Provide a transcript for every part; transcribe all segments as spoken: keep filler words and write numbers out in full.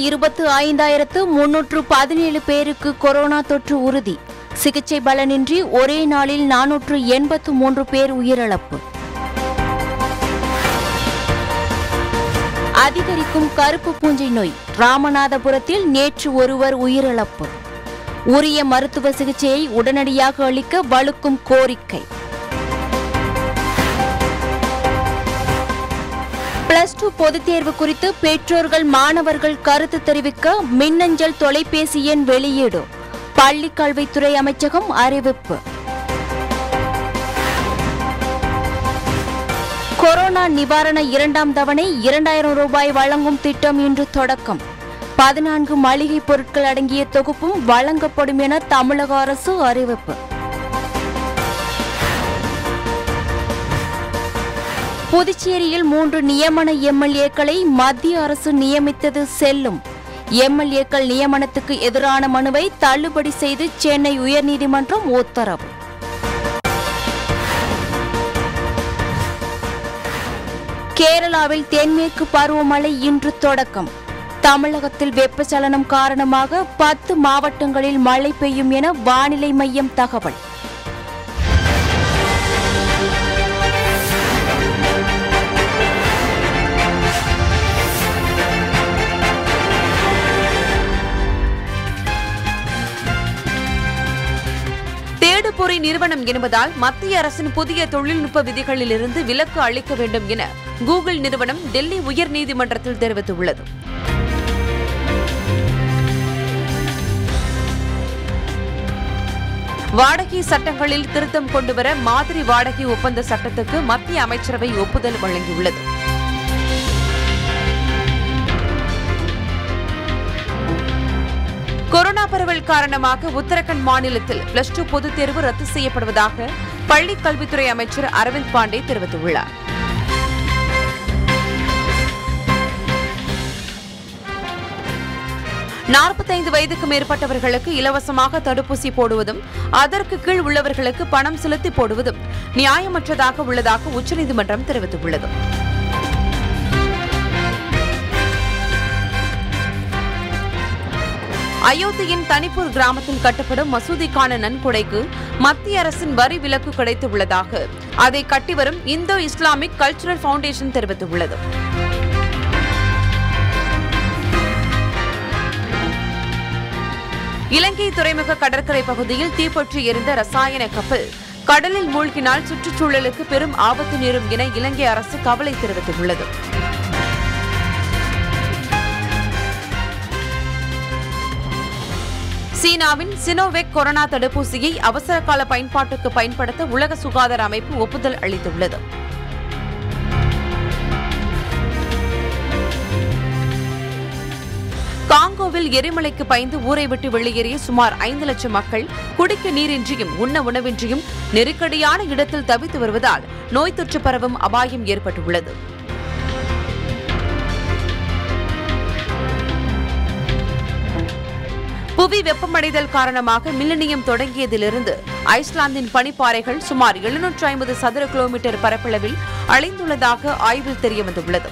இருபத்து ஐந்தாயிரத்து முன்னூற்று பதினேழு பேருக்கு கொரோனா தொற்று உறுதி. சிகிச்சை பலனின்றி ஒரே நாளில் நானூற்று எண்பத்து மூன்று பேர் உயிரிழப்பு. அதிகரிக்கும் கருப்பு பூஞ்சை நோய். ராமநாதபுரத்தில் நேற்று ஒருவர் உயிரிழப்பு. உரிய மருத்துவ சிகிச்சையை உடனடியாக அளிக்க வலுக்கும் கோரிக்கை. பிளஸ் டூ பொதுத் தேர்வு குறித்து பெற்றோர்கள் மாணவர்கள் கருத்து தெரிவிக்க மின்னஞ்சல் தொலைபேசி எண் வெளியீடு. பள்ளிக் கல்வித்துறை அமைச்சகம் அறிவிப்பு. கொரோனா நிவாரண இரண்டாம் தவணை இரண்டாயிரம் ரூபாய் வழங்கும் திட்டம் இன்று தொடக்கம். பதினான்கு மளிகை பொருட்கள் அடங்கிய தொகுப்பும் வழங்கப்படும் என தமிழக அரசு அறிவிப்பு. புதுச்சேரியில் மூன்று நியமன எம்எல்ஏக்களை மத்திய அரசு நியமித்தது செல்லும். எம்எல்ஏக்கள் நியமனத்துக்கு எதிரான மனுவை தள்ளுபடி செய்து சென்னை உயர்நீதிமன்றம் உத்தரவு. கேரளாவில் தென்மேற்கு பருவமழை இன்று தொடக்கம். தமிழகத்தில் வெப்பச்சலனம் காரணமாக பத்து மாவட்டங்களில் மழை பெய்யும் என வானிலை மையம் தகவல். தேடுபொறி நிறுவனம் என்பதால் மத்திய அரசின் புதிய தொழில்நுட்ப விதிகளிலிருந்து விலக்கு அளிக்க வேண்டும் என கூகுள் நிறுவனம் டெல்லி உயர்நீதிமன்றத்தில் தெரிவித்துள்ளது. வாடகை சட்டங்களில் திருத்தம் கொண்டுவர மாதிரி வாடகை ஒப்பந்த சட்டத்துக்கு மத்திய அமைச்சரவை ஒப்புதல் வழங்கியுள்ளது. கொரோனா பரவல் காரணமாக உத்தரகண்ட் மாநிலத்தில் பிளஸ் டூ பொதுத் தேர்வு ரத்து செய்யப்படுவதாக பள்ளிக் கல்வித்துறை அமைச்சர் அரவிந்த் பாண்டே தெரிவித்துள்ளார். நாற்பத்தைந்து வயதுக்கு மேற்பட்டவர்களுக்கு இலவசமாக தடுப்பூசி போடுவதும் அதற்கு கீழ் உள்ளவர்களுக்கு பணம் செலுத்தி போடுவதும் நியாயமற்றதாக உள்ளதாக உச்சநீதிமன்றம் தெரிவித்துள்ளது. அயோத்தியின் தனிப்பூர் கிராமத்தில் கட்டப்படும் மசூதிக்கான நன்கொடைக்கு மத்திய அரசின் வரி விலக்கு கிடைத்துள்ளதாக அதை கட்டிவரும் இந்தோ இஸ்லாமிக் கல்ச்சுரல் பவுண்டேஷன் தெரிவித்துள்ளது. இலங்கை துறைமுக கடற்கரை பகுதியில் தீப்பற்றி எரிந்த ரசாயன கப்பல் கடலில் மூழ்கினால் சுற்றுச்சூழலுக்கு பெரும் ஆபத்து நேரும் என இலங்கை அரசு கவலை தெரிவித்துள்ளது. சீனாவின் சினோவேக் கொரோனா தடுப்பூசியை அவசர கால பயன்பாட்டுக்கு பயன்படுத்த உலக சுகாதார அமைப்பு ஒப்புதல் அளித்துள்ளது. காங்கோவில் எரிமலைக்கு பயந்து ஊரை விட்டு வெளியேறிய சுமார் ஐந்து லட்சம் மக்கள் குடிக்க நீரின்றியும் உண்ண உணவின்றியும் நெருக்கடியான இடத்தில் தவித்து வருவதால் நோய் தொற்று பரவும் அபாயம் ஏற்பட்டுள்ளது. புவி வெப்பமடைதல் காரணமாக மில்லனியம் தொடங்கியதிலிருந்து ஐஸ்லாந்தின் பனிப்பாறைகள் சுமார் எழுநூற்று ஐம்பது சதுர கிலோமீட்டர் பரப்பளவில் அழிந்துள்ளதாக ஆய்வில் தெரியவந்துள்ளது.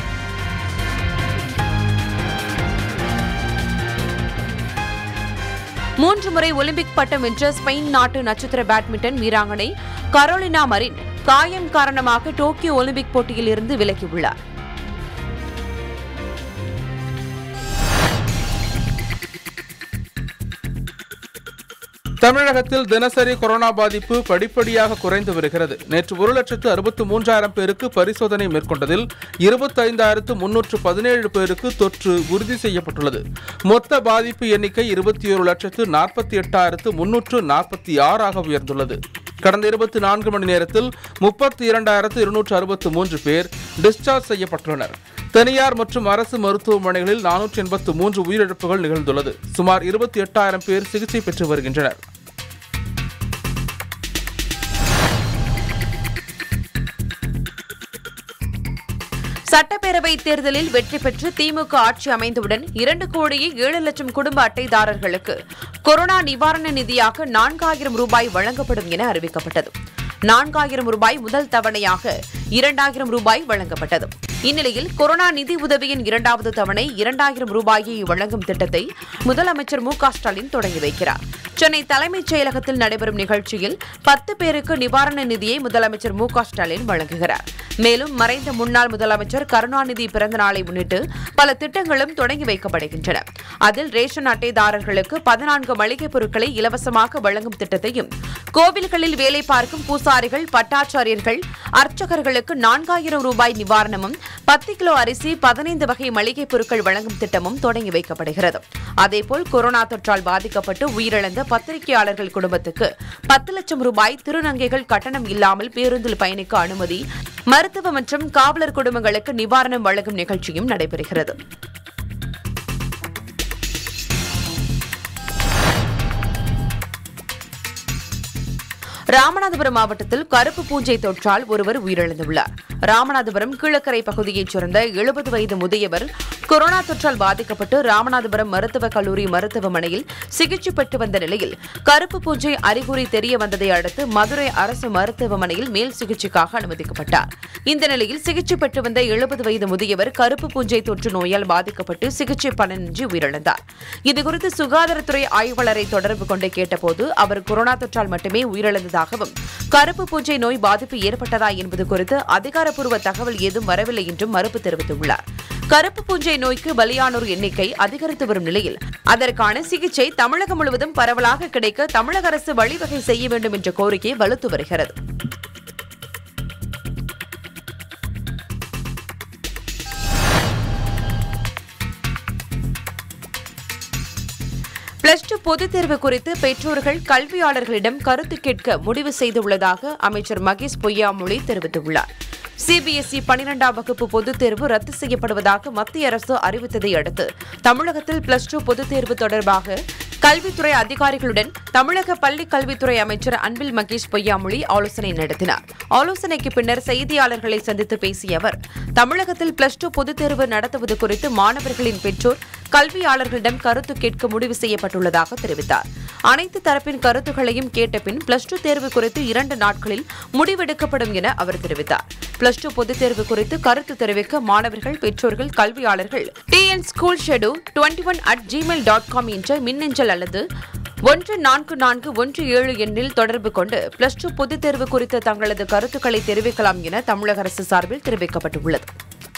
மூன்று முறை ஒலிம்பிக் பட்டம் வென்ற ஸ்பெயின் நாட்டு நட்சத்திர பேட்மிண்டன் வீராங்கனை கரோலினா மரின் காயம் காரணமாக டோக்கியோ ஒலிம்பிக் போட்டியில் இருந்து விலகியுள்ளார். தமிழகத்தில் தினசரி கொரோனா பாதிப்பு படிப்படியாக குறைந்து வருகிறது. நேற்று ஒரு லட்சத்து அறுபத்து மூன்றாயிரம் பேருக்கு பரிசோதனை மேற்கொண்டதில் இருபத்தி ஐந்தாயிரத்து முன்னூற்று பதினேழு பேருக்கு தொற்று உறுதி செய்யப்பட்டுள்ளது. மொத்த பாதிப்பு எண்ணிக்கை இருபத்தி ஒரு லட்சத்து நாற்பத்தி எட்டாயிரத்து முன்னூற்று நாற்பத்தி ஆறாக உயர்ந்துள்ளது. கடந்த இருபத்தி நான்கு மணி நேரத்தில் முப்பத்தி இரண்டாயிரத்து இருநூற்று அறுபத்து மூன்று பேர் டிஸ்சார்ஜ் செய்யப்பட்டுள்ளனர். தனியார் மற்றும் அரசு மருத்துவமனைகளில் நானூற்று எண்பத்து மூன்று உயிரிழப்புகள் நிகழ்ந்துள்ளது. சுமார் இருபத்தி எட்டாயிரம் பேர் சிகிச்சை பெற்று வருகின்றனர். சட்டப்பேரவை தேர்தலில் வெற்றி பெற்று திமுக ஆட்சி அமைந்தவுடன் இரண்டு கோடியே ஏழு லட்சம் குடும்ப அட்டைதாரர்களுக்கு கொரோனா நிவாரண நிதியாக நான்காயிரம் ரூபாய் வழங்கப்படும் என அறிவிக்கப்பட்டது. நான்காயிரம் ரூபாய் முதல் தவணையாக இரண்டாயிரம் ரூபாய் வழங்கப்பட்டது. இந்நிலையில் கொரோனா நிதி உதவியின் இரண்டாவது தவணை இரண்டாயிரம் ரூபாயை வழங்கும் திட்டத்தை முதலமைச்சர் மு க ஸ்டாலின் தொடங்கி வைக்கிறார். சென்னை தலைமைச் செயலகத்தில் நடைபெறும் நிகழ்ச்சியில் பத்து பேருக்கு நிவாரண நிதியை முதலமைச்சர் மு க ஸ்டாலின் வழங்குகிறார். மேலும் மறைந்த முன்னாள் முதலமைச்சர் கருணாநிதி பிறந்த நாளை முன்னிட்டு பல திட்டங்களும் தொடங்கி வைக்கப்படுகின்றன. அதில் ரேஷன் அட்டைதாரர்களுக்கு பதினான்கு மளிகைப் பொருட்களை இலவசமாக வழங்கும் திட்டத்தையும், கோவில்களில் வேலை பார்க்கும் பூசாரிகள், பட்டாச்சாரியர்கள், அர்ச்சகர்களுக்கு நான்காயிரம் ரூபாய் நிவாரணமும், பத்து கிலோ அரிசி, பதினைந்து வகை மளிகைப் பொருட்கள் வழங்கும் திட்டமும் தொடங்கி வைக்கப்படுகிறது. அதேபோல் கொரோனா தொற்றால் பாதிக்கப்பட்டு உயிரிழந்த பத்திரிகையாளர்கள் குடும்பத்துக்கு பத்து லட்சம் ரூபாய், திருநங்கைகள் கட்டணம் இல்லாமல் பேருந்தில் பயணிக்க அனுமதி, மருத்துவ மற்றும் காவலர் குடும்பங்களுக்கு நிவாரணம் வழங்கும் நிகழ்ச்சியும் நடைபெறுகிறது. ராமநாதபுரம் மாவட்டத்தில் கருப்பு பூஞ்சை தொற்றால் ஒருவர் உயிரிழந்துள்ளார். ராமநாதபுரம் கீழக்கரை பகுதியைச் சேர்ந்த எழுபது வயது முதியவர் கொரோனா தொற்றால் பாதிக்கப்பட்டு ராமநாதபுரம் மருத்துவக் கல்லூரி மருத்துவமனையில் சிகிச்சை பெற்று வந்த நிலையில் கருப்பு பூஞ்சை அறிகுறி தெரிய வந்ததை அடுத்து மதுரை அரசு மருத்துவமனையில் மேல் சிகிச்சைக்காக அனுமதிக்கப்பட்டார். இந்த நிலையில் சிகிச்சை பெற்று வந்த எழுபது வயது முதியவர் கருப்பு பூஞ்சை தொற்று நோயால் பாதிக்கப்பட்டு சிகிச்சை பலனின்றி உயிரிழந்தார். இதுகுறித்து சுகாதாரத்துறை ஆய்வாளரை தொடர்பு கொண்டு கேட்டபோது அவர் கொரோனா தொற்றால் மட்டுமே உயிரிழந்ததாகவும், கருப்பு பூஞ்சை நோய் பாதிப்பு ஏற்பட்டதா என்பது குறித்து அதிகாரப்பூர்வ தகவல் ஏதும் வரவில்லை என்றும் மறுப்பு தெரிவித்துள்ளார். கருப்பு பூஞ்சை நோய்க்கு பலியானோர் எண்ணிக்கை அதிகரித்து வரும் நிலையில் அதற்கான சிகிச்சை தமிழகம் முழுவதும் பரவலாக கிடைக்க தமிழக அரசு வழிவகை செய்ய வேண்டும் என்ற கோரிக்கை வலுத்து வருகிறது. பிளஸ் டூ பொதுத் தேர்வு குறித்து பெற்றோர்கள் கல்வியாளர்களிடம் கருத்து கேட்க முடிவு செய்துள்ளதாக அமைச்சர் மகேஷ் பொய்யாமொழி தெரிவித்துள்ளார். சிபிஎஸ்இ பனிரெண்டாம் வகுப்பு பொதுத் தேர்வு ரத்து செய்யப்படுவதாக மத்திய அரசு அறிவித்ததை அடுத்து தமிழகத்தில் பிளஸ் டூ பொதுத் தேர்வு தொடர்பாக கல்வித்துறை அதிகாரிகளுடன் தமிழக பள்ளிக் கல்வித்துறை அமைச்சர் அன்பில் மகேஷ் பொய்யாமொழி ஆலோசனை நடத்தினார். ஆலோசனைக்கு பின்னர் செய்தியாளர்களை சந்தித்து பேசிய அவர், தமிழகத்தில் பிளஸ் டூ பொதுத் தேர்வு நடத்துவது குறித்து மாணவர்களின் பெற்றோர் கல்வியாளர்களிடம் கருத்து கேட்க முடிவு செய்யப்பட்டுள்ளதாக தெரிவித்தார். அனைத்து தரப்பின் கருத்துக்களையும் கேட்ட பின் பிளஸ் டூ தேர்வு குறித்து இரண்டு நாட்களில் முடிவெடுக்கப்படும் என அவர் தெரிவித்தார். பிளஸ் டூ பொதுத் தேர்வு குறித்து கருத்து தெரிவிக்க மாணவர்கள், பெற்றோர்கள், கல்வியாளர்கள் TN school schedule twenty one at Gmail dot com என்ற மின்னஞ்சல் அல்லது ஒன்று நான்கு நான்கு ஒன்று ஏழு எண்ணில் தொடர்பு கொண்டு பிளஸ் டூ பொதுத் தேர்வு குறித்து தங்களது கருத்துக்களை தெரிவிக்கலாம் என தமிழக அரசு சார்பில் தெரிவிக்கப்பட்டுள்ளது.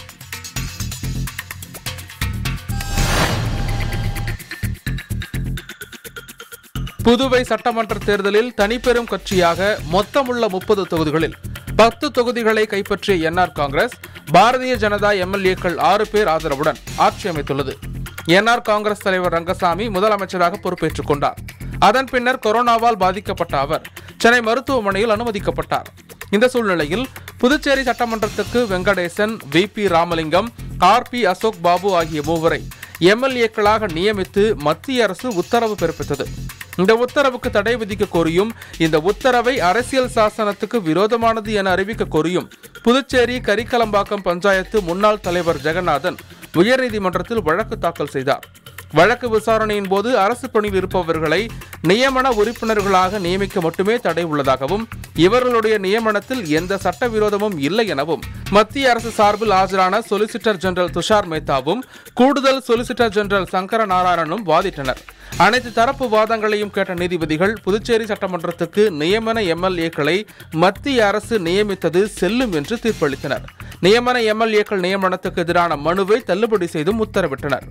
புதுவை சட்டமன்ற தேர்தலில் தனிப்பெரும் கட்சியாக மொத்தமுள்ள முப்பது தொகுதிகளில் பத்து தொகுதிகளை கைப்பற்றிய என்ஆர் காங்கிரஸ் பாரதிய ஜனதா எம்எல்ஏக்கள் ஆறு பேர் ஆதரவுடன் ஆட்சி அமைத்துள்ளது. என்ஆர் காங்கிரஸ் தலைவர் ரங்கசாமி முதலமைச்சராக பொறுப்பேற்றுக் கொண்டார். அதன் பின்னர் கொரோனாவால் பாதிக்கப்பட்ட அவர் சென்னை மருத்துவமனையில் அனுமதிக்கப்பட்டார். இந்த சூழ்நிலையில் புதுச்சேரி சட்டமன்றத்துக்கு Venkatesan, V P Ramalingam, R P Ashok Babu ஆகிய மூவரை எம்எல்ஏக்களாக நியமித்து மத்திய அரசு உத்தரவு பிறப்பித்தது. இந்த உத்தரவுக்கு தடை விதிக்க கோரியும், இந்த உத்தரவை அரசியல் சாசனத்துக்கு விரோதமானது என அறிவிக்க கோரியும் புதுச்சேரி கரிக்கலம்பாக்கம் பஞ்சாயத்து முன்னாள் தலைவர் ஜெகநாதன் உயர்நீதிமன்றத்தில் வழக்கு தாக்கல் செய்தார். வழக்கு விசாரணையின் போது அரசு பணியில் இருப்பவர்களை நியமன உறுப்பினர்களாக நியமிக்க மட்டுமே தடை உள்ளதாகவும், இவர்களுடைய நியமனத்தில் எந்த சட்டவிரோதமும் இல்லை எனவும் மத்திய அரசு சார்பில் ஆஜரான சொலிசிட்டர் ஜெனரல் துஷார் மேத்தாவும் கூடுதல் சொலிசிட்டர் ஜெனரல் சங்கர நாராயணனும் வாதிட்டனர். அனைத்து தரப்பு வாதங்களையும் கேட்ட நீதிபதிகள் புதுச்சேரி சட்டமன்றத்துக்கு நியமன எம்எல்ஏக்களை மத்திய அரசு நியமித்தது செல்லும் என்று தீர்ப்பளித்தனர். நியமன எம்எல்ஏக்கள் நியமனத்துக்கு எதிரான மனுவை தள்ளுபடி செய்தும் உத்தரவிட்டனர்.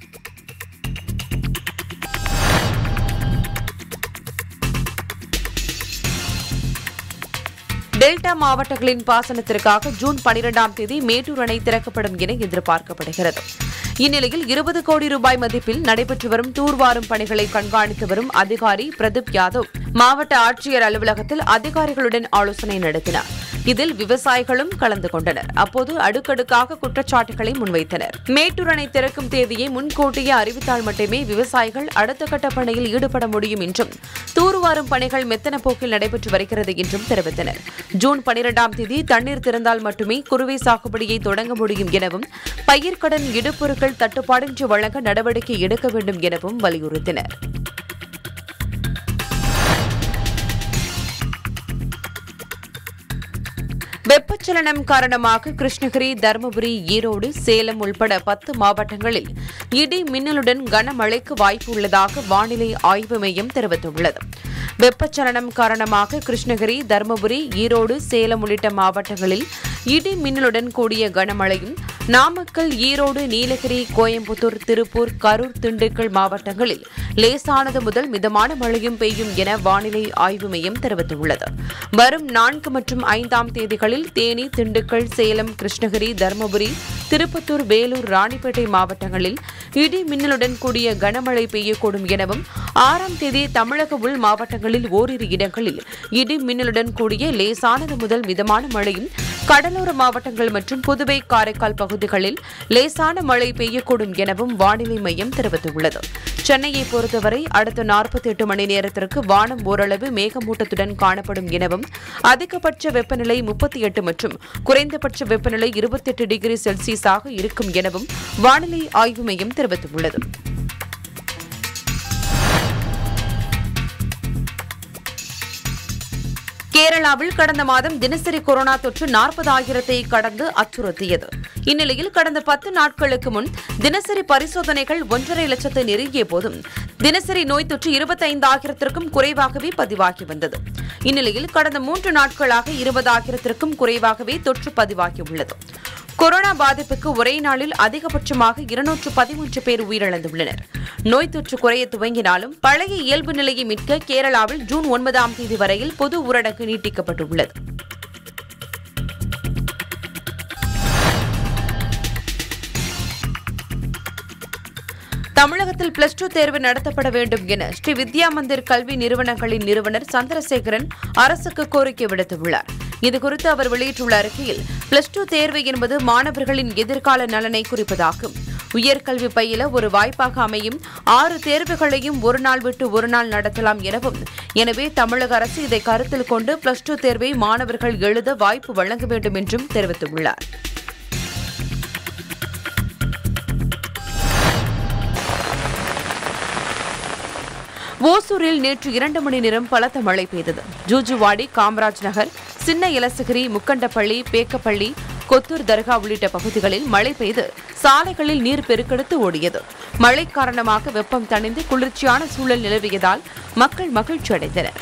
டெல்டா மாவட்டங்களின் பாசனத்திற்காக ஜூன் பனிரெண்டாம் தேதி மேட்டூர் அணை திறக்கப்படும் என எதிர்பார்க்கப்படுகிறது. இந்நிலையில் இருபது கோடி ரூபாய் மதிப்பில் நடைபெற்று வரும் தூர்வாரும் பணிகளை கண்காணித்து வரும் அதிகாரி பிரதீப் யாதவ் மாவட்ட ஆட்சியர் அலுவலகத்தில் அதிகாரிகளுடன் ஆலோசனை நடத்தினார். இதில் விவசாயிகளும் கலந்து கொண்டனர். அப்போது அடுக்கடுக்காக குற்றச்சாட்டுகளை முன்வைத்தனர். மேட்டூர் அணை திறக்கும் தேதியை முன்கூட்டியே அறிவித்தால் மட்டுமே விவசாயிகள் அடுத்த கட்ட பணியில் ஈடுபட முடியும் என்றும், தூர்வாரும் பணிகள் மெத்தன போக்கில் நடைபெற்று வருகிறது என்றும் தெரிவித்தனர். ஜூன் பனிரெண்டாம் தேதி தண்ணீர் திறந்தால் மட்டுமே குறுவை சாகுபடியை தொடங்க முடியும் எனவும், பயிர்க்கடன் இடுபொருட்கள் தட்டுப்பாடின்றி வழங்க நடவடிக்கை எடுக்க வேண்டும் எனவும் வலியுறுத்தினர். வெப்பச்சலனம் காரணமாக கிருஷ்ணகிரி, தருமபுரி, ஈரோடு, சேலம் உள்பட பத்து மாவட்டங்களில் இடி மின்னலுடன் கனமழைக்கு வாய்ப்பு உள்ளதாக வானிலை ஆய்வு மையம் தெரிவித்துள்ளது. வெப்பச்சலனம் காரணமாக கிருஷ்ணகிரி, தருமபுரி, ஈரோடு, சேலம் உள்ளிட்ட மாவட்டங்களில் இடி மின்னலுடன் கூடிய கனமழையும், நாமக்கல், ஈரோடு, நீலகிரி, கோயம்புத்தூர், திருப்பூர், கரூர், திண்டுக்கல் மாவட்டங்களில் லேசானது முதல் மிதமான மழையும் பெய்யும் என வானிலை ஆய்வு மையம் தெரிவித்துள்ளது. வரும் நான்கு மற்றும் ஐந்தாம் தேதிகளில் தேனி, திண்டுக்கல், சேலம், கிருஷ்ணகிரி, தருமபுரி, திருப்பத்தூர், வேலூர், ராணிப்பேட்டை மாவட்டங்களில் இடி மின்னலுடன் கூடிய கனமழை பெய்யக்கூடும் எனவும், ஆறாம் தேதி தமிழக உள் மாவட்டங்களில் ஓரிரு இடங்களில் இடி மின்னலுடன் கூடிய லேசானது முதல் மிதமான மழையும், கடலோர மாவட்டங்கள் மற்றும் புதுவை, காரைக்கால் பகுதிகளில் லேசான மழை பெய்யக்கூடும் எனவும் வானிலை மையம் தெரிவித்துள்ளது. சென்னையை பொறுத்தவரை அடுத்த நாற்பத்தி எட்டு மணி நேரத்திற்கு வானம் ஓரளவு மேகமூட்டத்துடன் காணப்படும் எனவும், அதிகபட்ச வெப்பநிலை முப்பத்தி எட்டு மற்றும் குறைந்தபட்ச வெப்பநிலை இருபத்தி எட்டு டிகிரி செல்சியஸாக இருக்கும் எனவும் வானிலை ஆய்வு மையம் தெரிவித்துள்ளது. கேரளாவில் கடந்த மாதம் தினசரி கொரோனா தொற்று நாற்பதாயிரத்தை கடந்து அச்சுறுத்தியது. இந்நிலையில் கடந்த பத்து நாட்களுக்கு முன் தினசரி பரிசோதனைகள் ஒன்றரை லட்சத்தை நெருங்கிய போதும் தினசரி நோய் தொற்று இருபத்தைந்தாயிரத்திற்கும் குறைவாகவே பதிவாகி வந்தது. இந்நிலையில் கடந்த மூன்று நாட்களாக இருபதாயிரத்திற்கும் குறைவாகவே தொற்று பதிவாகியுள்ளது. கொரோனா பாதிப்புக்கு ஒரே நாளில் அதிகபட்சமாக இருநூற்று பதிமூன்று பேர் உயிரிழந்துள்ளனர். நோய் தொற்று குறைய துவங்கினாலும் பழைய இயல்பு நிலையை மீட்க கேரளாவில் ஜூன் ஒன்பதாம் தேதி வரையில் பொது ஊரடங்கு நீட்டிக்கப்பட்டுள்ளது. தமிழகத்தில் பிளஸ் டூ தேர்வு நடத்தப்பட வேண்டும் என ஸ்ரீ வித்யா மந்திர் கல்வி நிறுவனங்களின் நிறுவனர் சந்திரசேகரன் அரசுக்கு கோரிக்கை விடுத்துள்ளார். இதுகுறித்து அவர் வெளியிட்டுள்ள அறிக்கையில், பிளஸ் டூ தேர்வு என்பது மாணவர்களின் எதிர்கால நலனை குறிப்பதாகும். உயர்கல்வி பயில ஒரு வாய்ப்பாக அமையும் ஆறு தேர்வுகளையும் ஒரு நாள் விட்டு ஒரு நாள் நடத்தலாம் எனவும், எனவே தமிழக அரசு இதை கருத்தில் கொண்டு பிளஸ் டூ தேர்வை மாணவர்கள் எழுத வாய்ப்பு வழங்க வேண்டும் என்றும் தெரிவித்துள்ளார். ஓசூரில் நேற்று இரண்டு மணி நேரம் பலத்த மழை பெய்தது. ஜூஜுவாடி, காமராஜ் நகர், சின்ன எலசகிரி, முக்கண்டப்பள்ளி, பேக்கப்பள்ளி, கொத்தூர் தர்கா உள்ளிட்ட பகுதிகளில் மழை பெய்து சாலைகளில் நீர் பெருக்கெடுத்து ஓடியது. மழை காரணமாக வெப்பம் தணிந்து குளிர்ச்சியான சூழல் நிலவியதால் மக்கள் மகிழ்ச்சி அடைந்தனர்.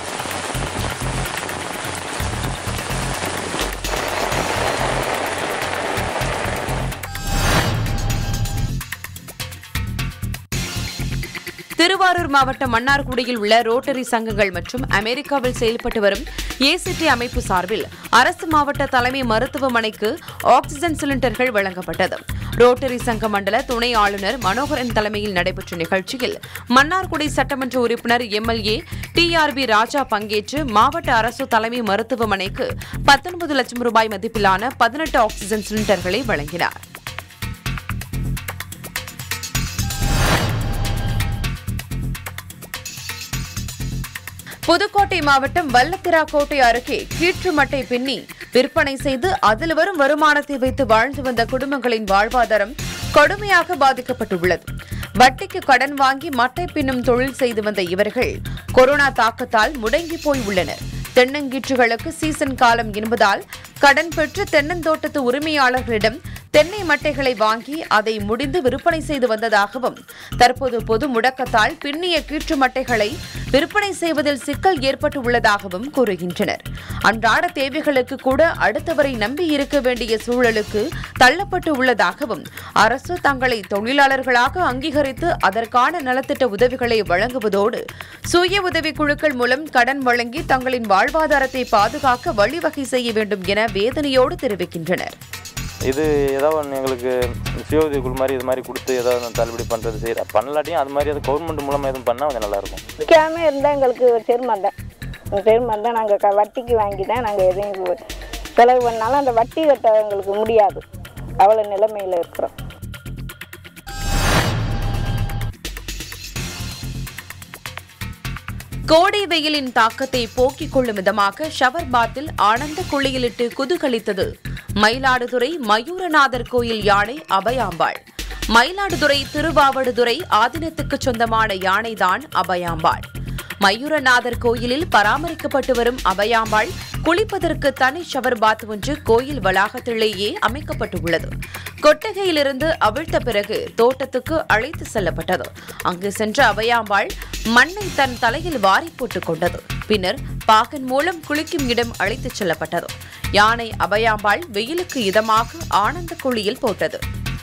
திருவாரூர் மாவட்டம் மன்னார்குடியில் உள்ள ரோட்டரி சங்கங்கள் மற்றும் அமெரிக்காவில் செயல்பட்டு வரும் ஏசிடி அமைப்பு சார்பில் அரசு மாவட்ட தலைமை மருத்துவமனைக்கு ஆக்சிஜன் சிலிண்டர்கள் வழங்கப்பட்டது. ரோட்டரி சங்க மண்டல துணை ஆளுநர் மனோகரன் தலைமையில் நடைபெற்ற நிகழ்ச்சியில் மன்னார்குடி சட்டமன்ற உறுப்பினர் MLA T R B Raja பங்கேற்று மாவட்ட அரசு தலைமை மருத்துவமனைக்கு பத்தொன்பது லட்சம் ரூபாய் மதிப்பிலான பதினெட்டு ஆக்சிஜன் சிலிண்டர்களை வழங்கினார். புதுக்கோட்டை மாவட்டம் வல்லத்திராக்கோட்டை அருகே கீற்று மட்டை பின்னி விற்பனை செய்து அதில் வரும் வருமானத்தை வைத்து வாழ்ந்து வந்த குடும்பங்களின் வாழ்வாதாரம் கடுமையாக பாதிக்கப்பட்டுள்ளது. வட்டிக்கு கடன் வாங்கி மட்டை பின்னும் தொழில் செய்து வந்த இவர்கள் கொரோனா தாக்கத்தால் முடங்கி போய் உள்ளனர். தென்னங்கீற்றுகளுக்கு சீசன் காலம் என்பதால் கடன் பெற்று தென்னந்தோட்டத்து உரிமையாளர்களிடம் தென்னை மட்டைகளை வாங்கி அதை முடிந்து விற்பனை செய்து வந்ததாகவும், தற்போது பொது முடக்கத்தால் பின்னிய கீற்று மட்டைகளை விற்பனை செய்வதில் சிக்கல் ஏற்பட்டு உள்ளதாகவும் கூறுகின்றனர். அன்றாட தேவைகளுக்கு கூட அடுத்தவரை நம்பி இருக்க வேண்டிய சூழலுக்கு தள்ளப்பட்டு உள்ளதாகவும், அரசு தங்களை தொழிலாளர்களாக அங்கீகரித்து அதற்கான நலத்திட்ட உதவிகளை வழங்குவதோடு சுய உதவி குழுக்கள் மூலம் கடன் வழங்கி தங்களின் வாழ்வாதாரத்தை பாதுகாக்க வழிவகை செய்ய வேண்டும் என வேதனையோடு தெரிவிக்கின்றனர். இது ஏதாவது ஒன்று எங்களுக்கு சுய உதவி குழு மாதிரி இது மாதிரி கொடுத்து ஏதாவது தள்ளுபடி பண்ணுறது செய்கிற பண்ணலாட்டியும் அது மாதிரி அது கவர்மெண்ட் மூலமாக எதுவும் பண்ணால் கொஞ்சம் நல்லாயிருக்கும். விற்காமல் இருந்தால் எங்களுக்கு செருமாந்தேன் செருமாந்தேன் நாங்கள் க வட்டிக்கு வாங்கி தான் நாங்கள் எதையும் செலவு பண்ணாலும் அந்த வட்டி கட்ட எங்களுக்கு முடியாது. அவ்வளோ நிலைமையில் இருக்கிறோம். கோடை வெயிலின் தாக்கத்தை போக்கிக் கொள்ளும் விதமாக ஷவர் பாத்தில் ஆனந்த குளியலிட்டு குதூகலித்தது மயிலாடுதுறை மயூரநாதர் கோயில் யானை அபயாம்பாள். மயிலாடுதுறை திருவாவடுதுறை ஆதீனத்துக்கு சொந்தமான யானைதான் அபயாம்பாள். மயூரநாதர் கோயிலில் பராமரிக்கப்பட்டு வரும் அபயாம்பாள் குளிப்பதற்கு தனி ஷவர் பாத் ஒன்று கோயில் வளாகத்திலேயே அமைக்கப்பட்டுள்ளது. கொட்டகையிலிருந்து அவிழ்த்த பிறகு தோட்டத்துக்கு அழைத்து செல்லப்பட்டது. அங்கு சென்ற அபயாம்பாள் மண்ணை தன் தலையில் வாரி போட்டுக் கொண்டது. பின்னர் பாகன் மூலம் குளிக்கும் இடம் அழைத்துச் செல்லப்பட்டது. யானை அபயாம்பாள் வெயிலுக்கு இதமாக ஆனந்த குளியல் போட்டது.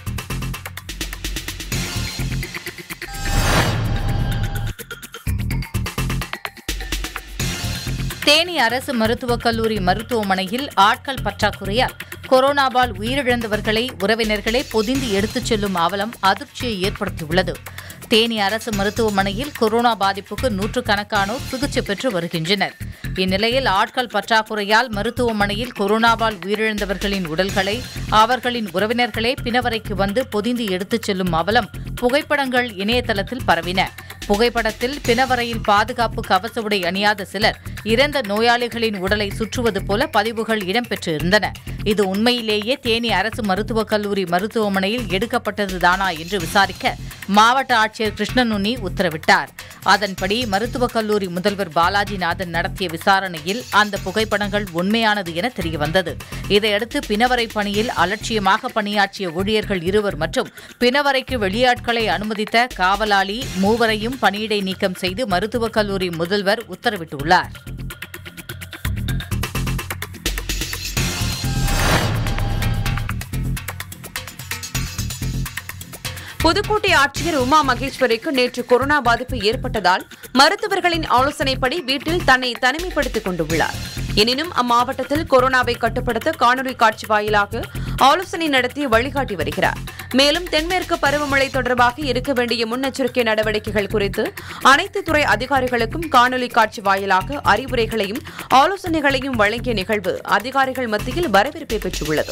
தேனி அரசு மருத்துவக் கல்லூரி மருத்துவமனையில் ஆட்கள் பற்றாக்குறையால் கொரோனாவால் உயிரிழந்தவர்களை உறவினர்களே பொதிந்து எடுத்துச் செல்லும் அவலம் அதிர்ச்சியை ஏற்படுத்தியுள்ளது. தேனி அரசு மருத்துவமனையில் கொரோனா பாதிப்புக்கு நூற்றுக்கணக்கானோர் சிகிச்சை பெற்று வருகின்றனர். இந்நிலையில் ஆட்கள் பற்றாக்குறையால் மருத்துவமனையில் கொரோனாவால் உயிரிழந்தவர்களின் உடல்களை அவர்களின் உறவினர்களே பிணவரைக்கு வந்து பொதிந்து எடுத்துச் செல்லும் அவலம் புகைப்படங்கள் இணையதளத்தில் பரவின. புகைப்படத்தில் பிணவரையில் பாதுகாப்பு கவச உடை அணியாத சிலர் இறந்த நோயாளிகளின் உடலை சுற்றுவது போல பதிவுகள் இடம்பெற்றிருந்தன. இது உண்மையிலேயே தேனி அரசு மருத்துவக் கல்லூரி மருத்துவமனையில் எடுக்கப்பட்டதுதானா என்று விசாரிக்க மாவட்ட ஆட்சியர் கிருஷ்ணனுன்னி உத்தரவிட்டார். அதன்படி மருத்துவக் கல்லூரி முதல்வர் பாலாஜிநாதன் நடத்திய விசாரணையில் அந்த புகைப்படங்கள் உண்மையானது என தெரியவந்தது. இதையடுத்து பிணவரை பணியில் அலட்சியமாக பணியாற்றிய ஊழியர்கள் இருவர் மற்றும் பிணவரைக்கு வெளியாட்களை அனுமதித்த காவலாளி மூவரையும் பணியிடை நீக்கம் செய்து மருத்துவக் கல்லூரி முதல்வர் உத்தரவிட்டுள்ளார். புதுக்கோட்டை ஆட்சியர் உமா மகேஸ்வரிக்கு நேற்று கொரோனா பாதிப்பு ஏற்பட்டதால் மருத்துவர்களின் ஆலோசனைப்படி வீட்டில் தன்னை தனிமைப்படுத்திக் கொண்டுள்ளார். எனினும் அம்மாவட்டத்தில் கொரோனாவை கட்டுப்படுத்த காணொலி காட்சி வாயிலாக ஆலோசனை நடத்தி வழிகாட்டி வருகிறார். மேலும் தென்மேற்கு பருவமழை தொடர்பாக இருக்க வேண்டிய முன்னெச்சரிக்கை நடவடிக்கைகள் குறித்து அனைத்து துறை அதிகாரிகளுக்கும் காணொலி காட்சி வாயிலாக அறிவுரைகளையும் ஆலோசனைகளையும் வழங்கிய நிகழ்வு அதிகாரிகள் மத்தியில் வரவேற்பை பெற்றுள்ளது.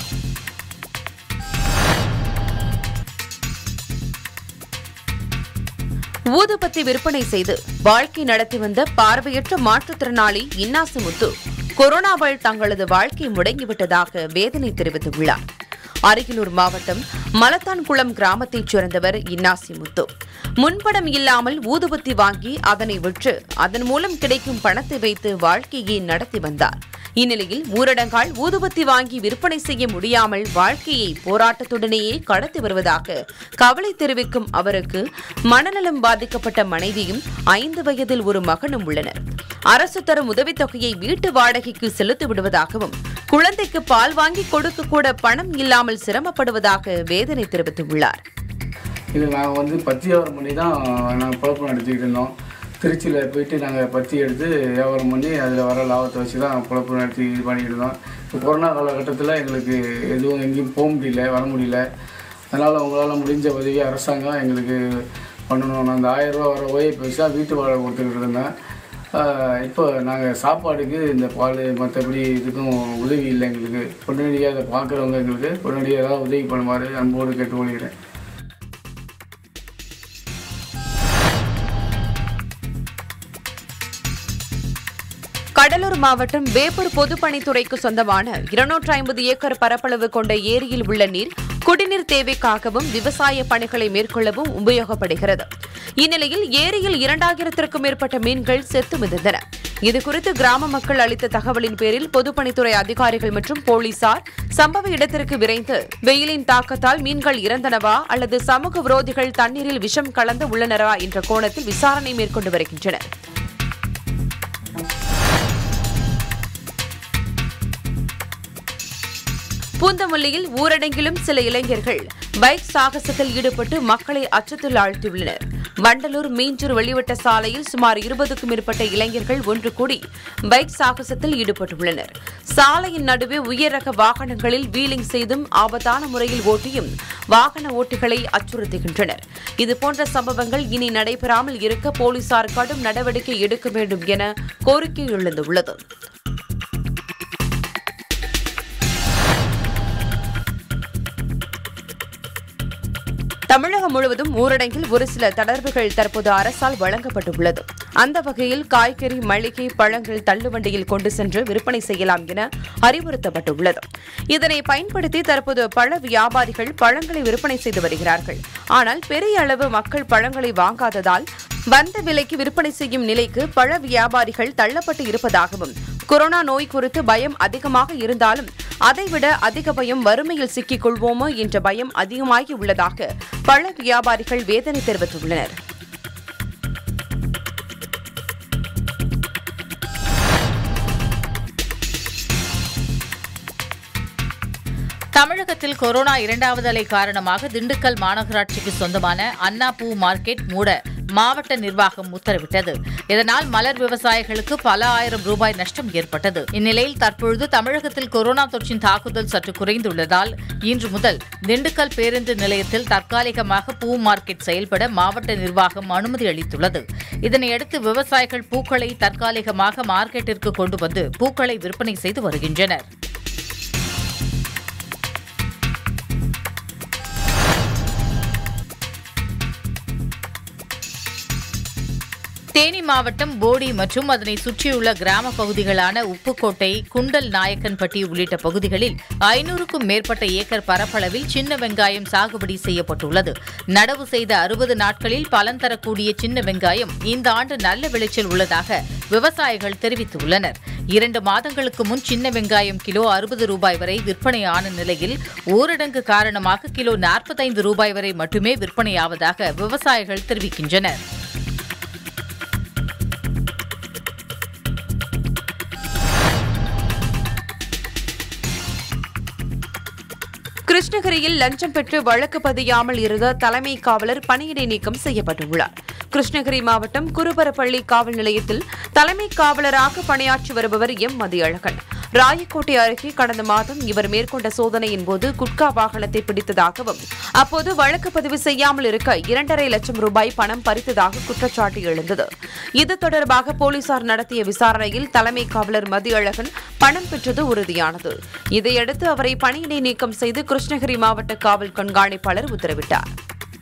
ஊதுபத்தி விற்பனை செய்து வாழ்க்கை நடத்தி வந்த பார்வையற்ற மாற்றுத்திறனாளி இன்னாசிமுத்து கொரோனாவால் தங்களது வாழ்க்கை முடங்கிவிட்டதாக வேதனை தெரிவித்துள்ளார். அரியலூர் மாவட்டம் மலத்தான்குளம் கிராமத்தைச் சேர்ந்தவர் இன்னாசிமுத்து. முன்பணம் இல்லாமல் ஊதுபத்தி வாங்கி அதனை விற்று அதன் மூலம் கிடைக்கும் பணத்தை வைத்து வாழ்க்கையை நடத்தி வந்தார். இந்நிலையில் ஊரடங்கால் ஊதுபத்தி வாங்கி விற்பனை செய்ய முடியாமல் வாழ்க்கையை போராட்டத்துடனேயே கடத்தி வருவதாக கவலை தெரிவிக்கும் அவருக்கு மனநலம் பாதிக்கப்பட்ட மனைவியும் ஐந்து வயதில் ஒரு மகனும் உள்ளனர். அரசு தரும் உதவித்தொகையை வீட்டு வாடகைக்கு செலுத்தி விடுவதாகவும் குழந்தைக்கு பால் வாங்கி கொடுக்க கூட பணம் இல்லாமல் சிரமப்படுவதாக வேதனை தெரிவித்துள்ளார். இது நாங்கள் வந்து பத்தி வியாபாரம் பண்ணி தான் நாங்கள் பொழப்பு நடத்திக்கிட்டு இருந்தோம். திருச்சியில் போயிட்டு நாங்கள் பத்தி எடுத்து வியாபாரம் பண்ணி அதில் வர லாபத்தை வச்சு தான் பொழப்பு நடத்தி இது பண்ணிக்கிட்டு இருந்தோம். இப்போ கொரோனா காலகட்டத்தில் எங்களுக்கு எதுவும் எங்கேயும் போக முடியல, வர முடியல. அதனால் உங்களால் முடிஞ்ச உதவி அரசாங்கம் எங்களுக்கு பண்ணணும். அந்த ஆயிரம் ரூபா வர ஓய்வு பைசா வீட்டு வாடகை கொடுத்துக்கிட்டு இருந்தேன். இப்போ நாங்கள் சாப்பாடுக்கு இந்த பால் மற்றபடி இதுக்கும் உதவி இல்லை எங்களுக்கு. உடனடியாக அதை பார்க்குறவங்க எங்களுக்கு உடனடியாக ஏதாவது உதவி பண்ணுமாறு அன்போடு கேட்டுக்கொள்கிறேன். கடலூர் மாவட்டம் வேப்பூர் பொதுப்பணித்துறைக்கு சொந்தமான இருநூற்று ஐம்பது ஏக்கர் பரப்பளவு கொண்ட ஏரியில் உள்ள நீர் குடிநீர் தேவைக்காகவும் விவசாய பணிகளை மேற்கொள்ளவும் உபயோகப்படுகிறது. இந்நிலையில் ஏரியில் இரண்டாயிரத்திற்கும் மேற்பட்ட மீன்கள் செத்து மிதந்தன. இதுகுறித்து கிராம மக்கள் அளித்த தகவலின் பேரில் பொதுப்பணித்துறை அதிகாரிகள் மற்றும் போலீசார் சம்பவ இடத்திற்கு விரைந்து வெயிலின் தாக்கத்தால் மீன்கள் இறந்தனவா அல்லது சமூக விரோதிகள் தண்ணீரில் விஷம் கலந்து உள்ளனரா என்ற கோணத்தில் விசாரணை மேற்கொண்டு வருகின்றனர். பூந்தமல்லியில் ஊரடங்கிலும் சில இளைஞர்கள் பைக் சாகசத்தில் ஈடுபட்டு மக்களை அச்சத்தில் ஆழ்த்தியுள்ளனர். வண்டலூர் மீஞ்சூர் வெளிவட்ட சாலையில் சுமார் இருபதுக்கும் மேற்பட்ட இளைஞர்கள் ஒன்று கூடி பைக் சாகசத்தில் ஈடுபட்டுள்ளனர். சாலையின் நடுவே உயர் ரக வாகனங்களில் வீலிங் செய்தும் ஆபத்தான முறையில் ஓட்டியும் வாகன ஓட்டிகளை அச்சுறுத்துகின்றனர். இதுபோன்ற சம்பவங்கள் இனி நடைபெறாமல் இருக்க போலீசார் கடும் நடவடிக்கை எடுக்க வேண்டும் என கோரிக்கை எழுந்துள்ளது. தமிழகம் முழுவதும் ஊரடங்கில் ஒரு சில தளர்வுகள் தற்போது அரசால் வழங்கப்பட்டுள்ளது. அந்த வகையில் காய்கறி, மளிகை, பழங்கள் தள்ளுவண்டியில் கொண்டு சென்று விற்பனை செய்யலாம் என அறிவுறுத்தப்பட்டுள்ளது. இதனை பயன்படுத்தி தற்போது பழ வியாபாரிகள் பழங்களை விற்பனை செய்து வருகிறார்கள். ஆனால் பெரிய அளவு மக்கள் பழங்களை வாங்காததால் வந்த விலைக்கு விற்பனை செய்யும் நிலைக்கு பழ வியாபாரிகள் தள்ளப்பட்டு இருப்பதாகவும், கொரோனா நோய் குறித்து பயம் அதிகமாக இருந்தாலும் அதைவிட அதிக பயம் வறுமையில் சிக்கிக் கொள்வோமோ என்ற பயம் அதிகமாகி உள்ளதாக பழ வியாபாரிகள் வேதனை தெரிவித்துள்ளனர். தமிழகத்தில் கொரோனா இரண்டாவது அலை காரணமாக திண்டுக்கல் மாநகராட்சிக்கு சொந்தமான அண்ணா பூ மார்க்கெட் மூட மாவட்ட நிர்வாகம் உத்தரவிட்டது. இதனால் மலர் விவசாயிகளுக்கு பல ஆயிரம் ரூபாய் நஷ்டம் ஏற்பட்டது. இந்நிலையில் தற்பொழுது தமிழகத்தில் கொரோனா தொற்றின் தாக்குதல் சற்று குறைந்துள்ளதால் இன்று முதல் திண்டுக்கல் பேருந்து நிலையத்தில் தற்காலிகமாக பூ மார்க்கெட் செயல்பட மாவட்ட நிர்வாகம் அனுமதி அளித்துள்ளது. இதனையடுத்து விவசாயிகள் பூக்களை தற்காலிகமாக மார்க்கெட்டிற்கு கொண்டு வந்து பூக்களை விற்பனை செய்து வருகின்றனர். தேனி மாவட்டம் போடி மற்றும் அதனை சுற்றியுள்ள கிராம பகுதிகளான உப்புக்கோட்டை, குண்டல் நாயக்கன்பட்டி உள்ளிட்ட பகுதிகளில் ஐநூறுக்கும் மேற்பட்ட ஏக்கர் பரப்பளவில் சின்ன வெங்காயம் சாகுபடி செய்யப்பட்டுள்ளது. நடவு செய்த அறுபது நாட்களில் பலன் தரக்கூடிய சின்ன வெங்காயம் இந்த ஆண்டு நல்ல விளைச்சல் உள்ளதாக விவசாயிகள் தெரிவித்துள்ளனர். இரண்டு மாதங்களுக்கு முன் சின்ன வெங்காயம் கிலோ அறுபது ரூபாய் வரை விற்பனையான நிலையில் ஊரடங்கு காரணமாக கிலோ நாற்பத்தைந்து ரூபாய் வரை மட்டுமே விற்பனையாவதாக விவசாயிகள் தெரிவிக்கின்றனர். கிருஷ்ணகிரியில் லஞ்சம் பெற்று வழக்கு பதியாமல் இருந்த தலைமை காவலர் பணியிடை நீக்கம் செய்யப்பட்டுள்ளார். கிருஷ்ணகிரி மாவட்டம் குருபரப்பள்ளி காவல் நிலையத்தில் தலைமை காவலராக பணியாற்றி வருபவர் எம் மதியழகன். ராயக்கோட்டை அருகே கடந்த மாதம் இவர் மேற்கொண்ட சோதனையின் போது குட்கா வாகனத்தை பிடித்ததாகவும், அப்போது வழக்கு பதிவு செய்யாமல் இருக்க இரண்டரை லட்சம் ரூபாய் பணம் பறித்ததாக குற்றச்சாட்டு எழுந்தது. இது தொடர்பாக போலீசார் நடத்திய விசாரணையில் தலைமை காவலர் மதியழகன் பணம் பெற்றது உறுதியானது. இதையடுத்து அவரை பணியிடை நீக்கம் செய்து கிருஷ்ணகிரி மாவட்ட காவல் கண்காணிப்பாளர் உத்தரவிட்டார்.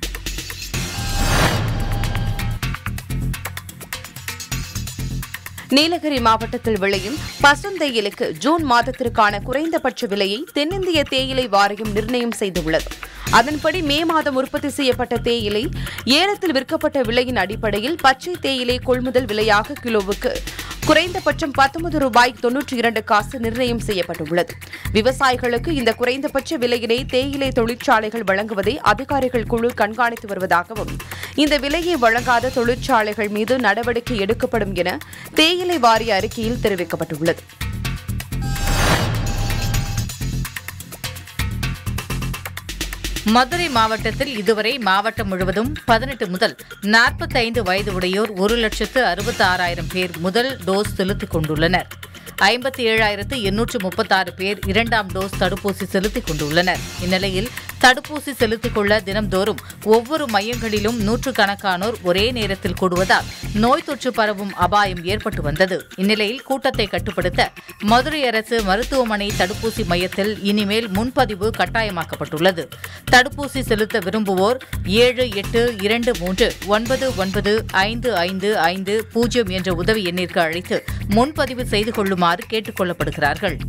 நீலகிரி மாவட்டத்தில் விளையும் பசுந்தேயிலைக்கு ஜூன் மாதத்திற்கான குறைந்தபட்ச விலையை தென்னிந்திய தேயிலை வாரியம் நிர்ணயம் செய்துள்ளது. அதன்படி மே மாதம் உற்பத்தி செய்யப்பட்ட தேயிலை ஏலத்தில் விற்கப்பட்ட விலையின் அடிப்படையில் பச்சை தேயிலை கொள்முதல் விலையாக கிலோவுக்கு குறைந்தபட்சம் பத்தொன்பது ரூபாய் தொன்னூற்றி இரண்டு காசு நிர்ணயம் செய்யப்பட்டுள்ளது. விவசாயிகளுக்கு இந்த குறைந்தபட்ச விலையினை தேயிலை தொழிற்சாலைகள் வழங்குவதை அதிகாரிகள் குழு கண்காணித்து வருவதாகவும், இந்த விலையை வழங்காத தொழிற்சாலைகள் மீது நடவடிக்கை எடுக்கப்படும் என தேயிலை வாரிய அறிக்கையில் தெரிவிக்கப்பட்டுள்ளது. மதுரை மாவட்டத்தில் இதுவரை மாவட்டம் முழுவதும் பதினெட்டு முதல் நாற்பத்தைந்து வயது உடையோர் ஒரு லட்சத்து அறுபத்தி ஆறாயிரம் பேர் முதல் டோஸ் செலுத்திக் கொண்டுள்ளனர். ஐம்பத்தி ஏழாயிரத்து எண்ணூற்று முப்பத்தாறு பேர் இரண்டாம் டோஸ் தடுப்பூசி செலுத்திக் கொண்டுள்ளனர். இந்நிலையில் தடுப்பூசி செலுத்திக் கொள்ள தினம்தோறும் ஒவ்வொரு மையங்களிலும் நூற்றுக்கணக்கானோர் ஒரே நேரத்தில் கூடுவதால் நோய் தொற்று பரவும் அபாயம் ஏற்பட்டு வந்தது. இந்நிலையில் கூட்டத்தை கட்டுப்படுத்த மதுரை அரசு மருத்துவமனை தடுப்பூசி மையத்தில் இனிமேல் முன்பதிவு கட்டாயமாக்கப்பட்டுள்ளது. தடுப்பூசி செலுத்த விரும்புவோர் ஏழு எட்டு இரண்டு மூன்று ஒன்பது ஒன்பது ஐந்து ஐந்து ஐந்து பூஜ்ஜியம் என்ற உதவி எண்ணிற்கு அழைத்து முன்பதிவு செய்து கொள்ளுமாறு கேட்டுக் கொள்ளப்படுகிறார்கள்.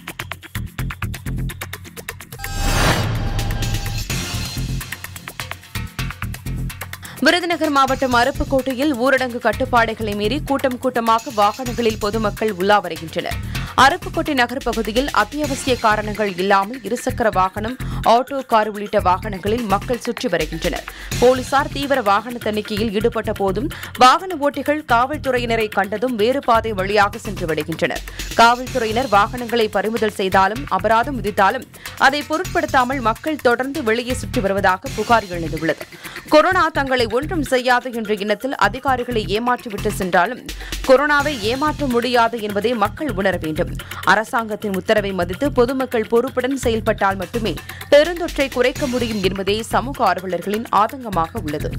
விருதுநகர் மாவட்டம் அருப்புக்கோட்டையில் ஊரடங்கு கட்டுப்பாடுகளை மீறி கூட்டம் கூட்டமாக வாகனங்களில் பொதுமக்கள் உலா வருகின்றனர். அருப்புக்கோட்டை நகர் பகுதியில் அத்தியாவசிய காரணங்கள் இல்லாமல் இருசக்கர வாகனம், ஆட்டோ, கார் உள்ளிட்ட வாகனங்களில் மக்கள் சுற்றி வருகின்றனர். போலீசார் தீவிர வாகன தணிக்கையில் ஈடுபட்ட போதும் வாகன ஓட்டிகள் காவல்துறையினரை கண்டதும் வேறு பாதை வழியாக சென்று விடுகின்றனர். காவல்துறையினர் வாகனங்களை பறிமுதல் செய்தாலும் அபராதம் விதித்தாலும் அதை பொருட்படுத்தாமல் மக்கள் தொடர்ந்து வெளியே சுற்றி வருவதாக புகார் எழுந்துள்ளது. கொரோனா தங்களை ஒன்றும் செய்யாது என்ற எண்ணத்தில் அதிகாரிகளை ஏமாற்றிவிட்டு சென்றாலும் கொரோனாவை ஏமாற்ற முடியாது என்பதை மக்கள் உணர வேண்டும். அரசாங்கத்தின் உத்தரவை மதித்து பொதுமக்கள் பொறுப்புடன் செயல்பட்டால் மட்டுமே பெருந்தொற்றை குறைக்க முடியும் என்பதே சமூக ஆர்வலர்களின் ஆதங்கமாக உள்ளது.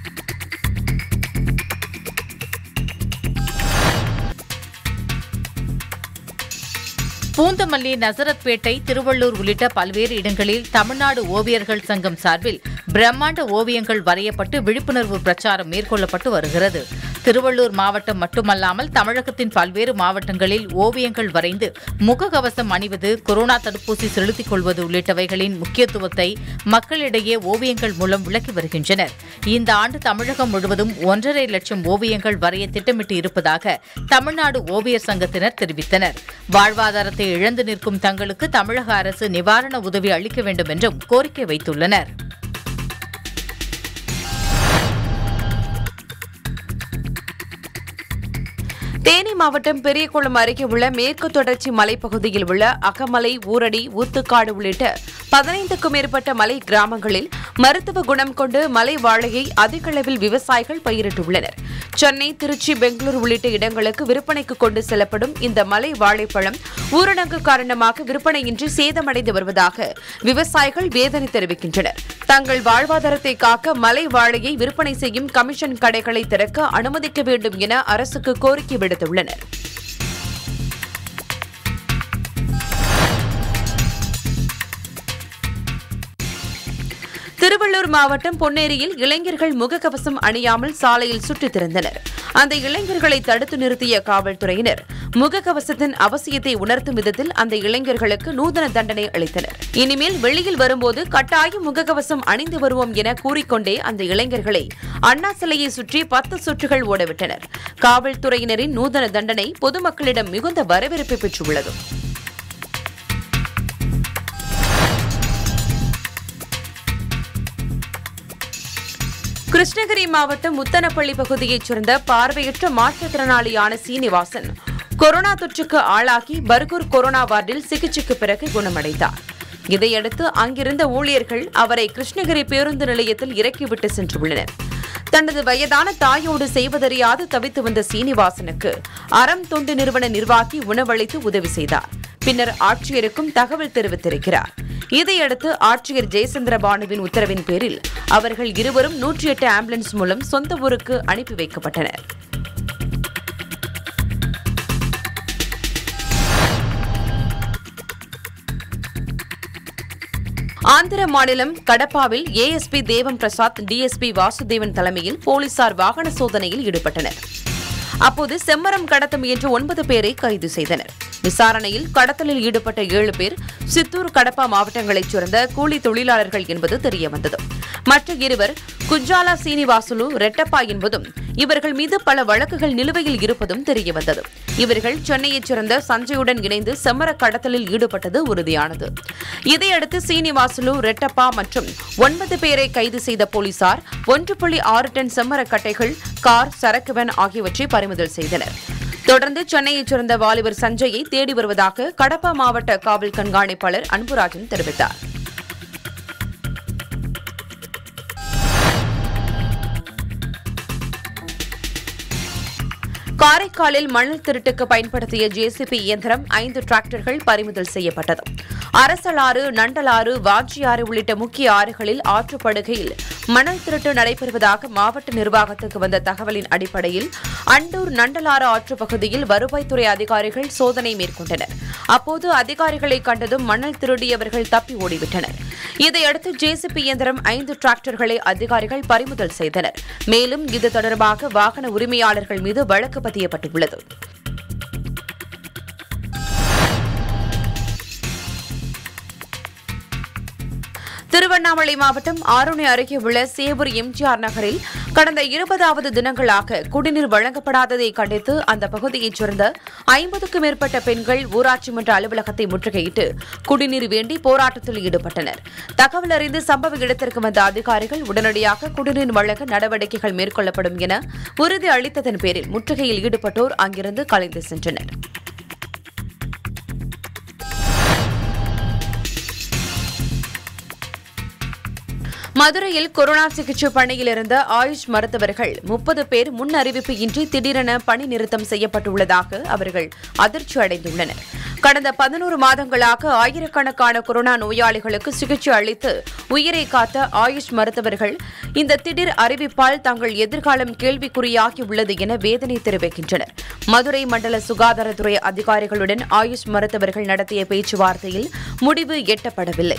பூந்தமல்லி, நசரத்பேட்டை, திருவள்ளூர் உள்ளிட்ட பல்வேறு இடங்களில் தமிழ்நாடு ஓவியர்கள் சங்கம் சார்பில் பிரம்மாண்ட ஓவியங்கள் வரையப்பட்டு விழிப்புணர்வு பிரச்சாரம் மேற்கொள்ளப்பட்டு வருகிறது. திருவள்ளூர் மாவட்டம் மட்டுமல்லாமல் தமிழகத்தின் பல்வேறு மாவட்டங்களில் ஓவியங்கள் வரைந்து முகக்கவசம் அணிவது, கொரோனா தடுப்பூசி செலுத்திக் கொள்வது உள்ளிட்டவைகளின் முக்கியத்துவத்தை மக்களிடையே ஓவியங்கள் மூலம் விளக்கி வருகின்றனர். இந்த ஆண்டு தமிழகம் முழுவதும் ஒன்றரை லட்சம் ஓவியங்கள் வரைய திட்டமிட்டு இருப்பதாக தமிழ்நாடு ஓவியர் சங்கத்தினர் தெரிவித்தனர். வாழ்வாதாரத்தை இழந்து நிற்கும் தங்களுக்கு தமிழக அரசு நிவாரண உதவி அளிக்க வேண்டும் என்றும் கோரிக்கை வைத்துள்ளனர். தேனி மாவட்டம் பெரியகுளம் அருகே உள்ள மேற்கு தொடர்ச்சி மலைப்பகுதியில் உள்ள அகமலை, ஊரடி, ஊத்துக்காடு உள்ளிட்ட பதினைந்துக்கும் மேற்பட்ட மலை கிராமங்களில் மருத்துவ குணம் கொண்டு மலை வாழையை அதிக அளவில் விவசாயிகள் பயிரிட்டுள்ளனர். சென்னை, திருச்சி, பெங்களூரு உள்ளிட்ட இடங்களுக்கு விற்பனைக்கு கொண்டு செல்லப்படும் இந்த மலை வாழைப்பழம் ஊரடங்கு காரணமாக விற்பனையின்றி சேதமடைந்து வருவதாக விவசாயிகள் வேதனை தெரிவிக்கின்றனர். தங்கள் வாழ்வாதாரத்தை காக்க மலை வாழையை விற்பனை செய்யும் கமிஷன் கடைகளை திறக்க அனுமதிக்க வேண்டும் என அரசுக்கு கோரிக்கை விடுத்துள்ளனர். திருவள்ளூர் மாவட்டம் பொன்னேரியில் இளைஞர்கள் முகக்கவசம் அணியாமல் சாலையில் சுற்றித் திரிந்தனர். அந்த இளைஞர்களை தடுத்து நிறுத்திய காவல்துறையினர் முகக்கவசத்தின் அவசியத்தை உணர்த்தும் விதத்தில் அந்த இளைஞர்களுக்கு நூதன தண்டனை அளித்தனர். இனிமேல் வெளியில் வரும்போது கட்டாயம் முகக்கவசம் அணிந்து வருவோம் என கூறிக்கொண்டே அந்த இளைஞர்களை அண்ணா சிலையை சுற்றி பத்து சுற்றுகள் ஓடவிட்டனர். காவல்துறையினரின் நூதன தண்டனை பொதுமக்களிடம் மிகுந்த வரவேற்பை பெற்றுள்ளது. கிருஷ்ணகிரி மாவட்டம் முத்தனப்பள்ளி பகுதியைச் சேர்ந்த பார்வையற்ற மாற்றுத்திறனாளியான சீனிவாசன் கொரோனா தொற்றுக்கு ஆளாகி பர்கூர் கொரோனா வார்டில் சிகிச்சைக்கு பிறகு குணமடைந்தார். இதையடுத்து அங்கிருந்த ஊழியர்கள் அவரை கிருஷ்ணகிரி பேருந்து நிலையத்தில் இறக்கிவிட்டு சென்றுள்ளனர். தனது வயதான தாயோடு செய்வதறியாது தவித்து வந்த சீனிவாசனுக்கு அறம் தொண்டு நிறுவன நிர்வாகி உணவளித்து உதவி செய்தார். பின்னர் ஆட்சியருக்கும் தகவல் தெரிவித்திருக்கிறார். இதையடுத்து ஆட்சியர் ஜெயசந்திரபானுவின் உத்தரவின் பேரில் அவர்கள் இருவரும் நூற்றி எட்டு ஆம்புலன்ஸ் மூலம் சொந்த ஊருக்கு அனுப்பி வைக்கப்பட்டனர். ஆந்திர மாநிலம் கடப்பாவில் ஏஎஸ்பி தேவம் பிரசாத், டிஎஸ்பி வாசுதேவன் தலைமையில் போலீசார் வாகன சோதனையில் ஈடுபட்டனர். அப்போது செம்மரம் கடத்த முயன்ற ஒன்பது பேரை கைது செய்தனர். விசாரணையில் கடத்தலில் ஈடுபட்ட ஏழு பேர் சித்தூர், கடப்பா மாவட்டங்களைச் சேர்ந்த கூலி தொழிலாளர்கள் என்பது தெரியவந்தது. மற்ற இருவர் குஜாலா சீனிவாசுலு, ரெட்டப்பா என்பதும் இவர்கள் மீது பல வழக்குகள் நிலுவையில் இருப்பதும் தெரியவந்தது. இவர்கள் சென்னையைச் சேர்ந்த சஞ்சயுடன் இணைந்து செம்மர கடத்தலில் ஈடுபட்டது உறுதியானது. இதையடுத்து சீனிவாசுலு, ரெட்டப்பா மற்றும் ஒன்பது பேரை கைது செய்த போலீசார் ஒன்று புள்ளி ஆறு டன் செம்மரக்கட்டைகள், கார், சரக்கு வேன் ஆகியவற்றை பறிமுதல் செய்தனர். தொடர்ந்து சென்னையைச் சேர்ந்த வாலிபர் சஞ்சயை தேடி வருவதாக கடப்பா மாவட்ட காவல் கண்காணிப்பாளர் அன்புராஜன் தெரிவித்தார். காரைக்காலில் மணல் திருட்டுக்கு பயன்படுத்திய ஜேசிபி இயந்திரம், ஐந்து டிராக்டர்கள் பறிமுதல் செய்யப்பட்டது. அரசலாறு, நண்டலாறு, வாஞ்சியாறு உள்ளிட்ட முக்கிய ஆறுகளில் ஆற்றுப்படுகையில் மணல் திருட்டு நடைபெறுவதாக மாவட்ட நிர்வாகத்துக்கு வந்த தகவலின் அடிப்படையில் அண்டூர், நண்டலாறு ஆற்று பகுதியில் வருவாய்த்துறை அதிகாரிகள் சோதனை மேற்கொண்டனர். அப்போது அதிகாரிகளை கண்டதும் மணல் திருடியவர்கள் தப்பி ஓடிவிட்டனர். இதையடுத்து ஜேசிபி இயந்திரம், ஐந்து டிராக்டர்களை அதிகாரிகள் பறிமுதல் செய்தனர். மேலும் இது தொடர்பாக வாகன உரிமையாளர்கள் மீது வழக்கு பதியப்பட்டுள்ளது. திருவண்ணாமலை மாவட்டம் ஆரணி அருகே உள்ள சேவூர் எம்ஜிஆர் நகரில் கடந்த இருபதாவது தினங்களாக குடிநீர் வழங்கப்படாததை கண்டித்து அந்த பகுதியைச் சேர்ந்த ஐம்பதுக்கும் மேற்பட்ட பெண்கள் ஊராட்சி மன்ற அலுவலகத்தை முற்றுகையிட்டு குடிநீர் வேண்டி போராட்டத்தில் ஈடுபட்டனர். தகவல் அறிந்து சம்பவ இடத்திற்கு வந்த அதிகாரிகள் உடனடியாக குடிநீர் வழங்க நடவடிக்கைகள் மேற்கொள்ளப்படும் என உறுதி அளித்ததன் பேரில் முற்றுகையில் ஈடுபட்டோர் அங்கிருந்து கலைந்து சென்றனர். மதுரையில் கொரோனா சிகிச்சை பணியில் இருந்த ஆயுஷ் மருத்துவர்கள் முப்பது பேர் முன் அறிவிப்பு இன்றி திடீரென பணி நிறுத்தம் செய்யப்பட்டுள்ளதாக அவர்கள் அதிர்ச்சி அடைந்துள்ளனர். கடந்த பதினோரு மாதங்களாக ஆயிரக்கணக்கான கொரோனா நோயாளிகளுக்கு சிகிச்சை அளித்து உயிரை காத்த ஆயுஷ் மருத்துவர்கள் இந்த திடீர் அறிவிப்பால் தங்கள் எதிர்காலம் கேள்விக்குறியாகி உள்ளது என வேதனை தெரிவிக்கின்றனர். மதுரை மண்டல சுகாதாரத்துறை அதிகாரிகளுடன் ஆயுஷ் மருத்துவர்கள் நடத்திய பேச்சுவார்த்தையில் முடிவு எட்டப்படவில்லை.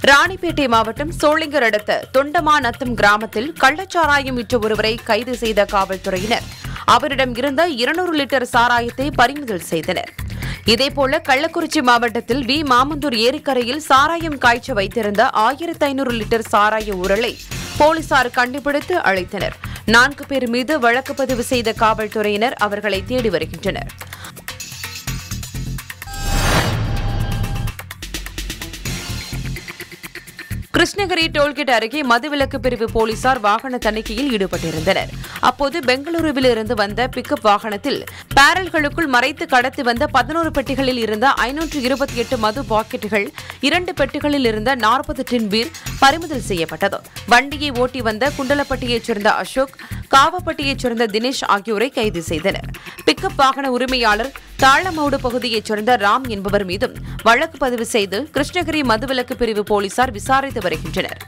ராணிப்பேட்டை மாவட்டம் சோளிங்கர் அடுத்த தொண்டமாநத்தம் கிராமத்தில் கள்ளச்சாராயம் விற்ற ஒருவரை கைது செய்த காவல்துறையினர் அவரிடம் இருந்த இருநூறு லிட்டர் சாராயத்தை பறிமுதல் செய்தனர். இதேபோல கள்ளக்குறிச்சி மாவட்டத்தில் வி மாமந்தூர் ஏரிக்கரையில் சாராயம் காய்ச்ச வைத்திருந்த ஆயிரத்தி ஐநூறு லிட்டர் சாராய உரலை போலீசார் கண்டுபிடித்து அழைத்தனர். நான்கு பேர் மீது வழக்கு பதிவு செய்த காவல்துறையினர் அவர்களை தேடி வருகின்றனர். கிருஷ்ணகிரி டோல்கேட் அருகே மதுவிலக்கு பிரிவு போலீசார் வாகன தணிக்கையில் ஈடுபட்டிருந்தனர். அப்போது பெங்களூருவில் இருந்து வந்த பிக்கப் வாகனத்தில் பேரல்களுக்குள் மறைத்து கடத்தி வந்த பதினோரு பெட்டிகளில் இருந்த ஐநூற்று இருபத்தி எட்டு மது பாக்கெட்டுகள், இரண்டு பெட்டிகளில் இருந்த நாற்பது டின் பீர் பறிமுதல் செய்யப்பட்டது. வண்டியை ஓட்டி வந்த குண்டலப்பட்டியைச் சேர்ந்த அசோக், காவப்பட்டியைச் சேர்ந்த தினேஷ் ஆகியோரை கைது செய்தனர். பிக்கப் வாகன உரிமையாளர் தாளமவுடு பகுதியைச் சேர்ந்த ராம் என்பவர் மீதும் வழக்கு பதிவு செய்து கிருஷ்ணகிரி மதுவிலக்கு பிரிவு போலீசார் விசாரித்து வருகின்றனர்.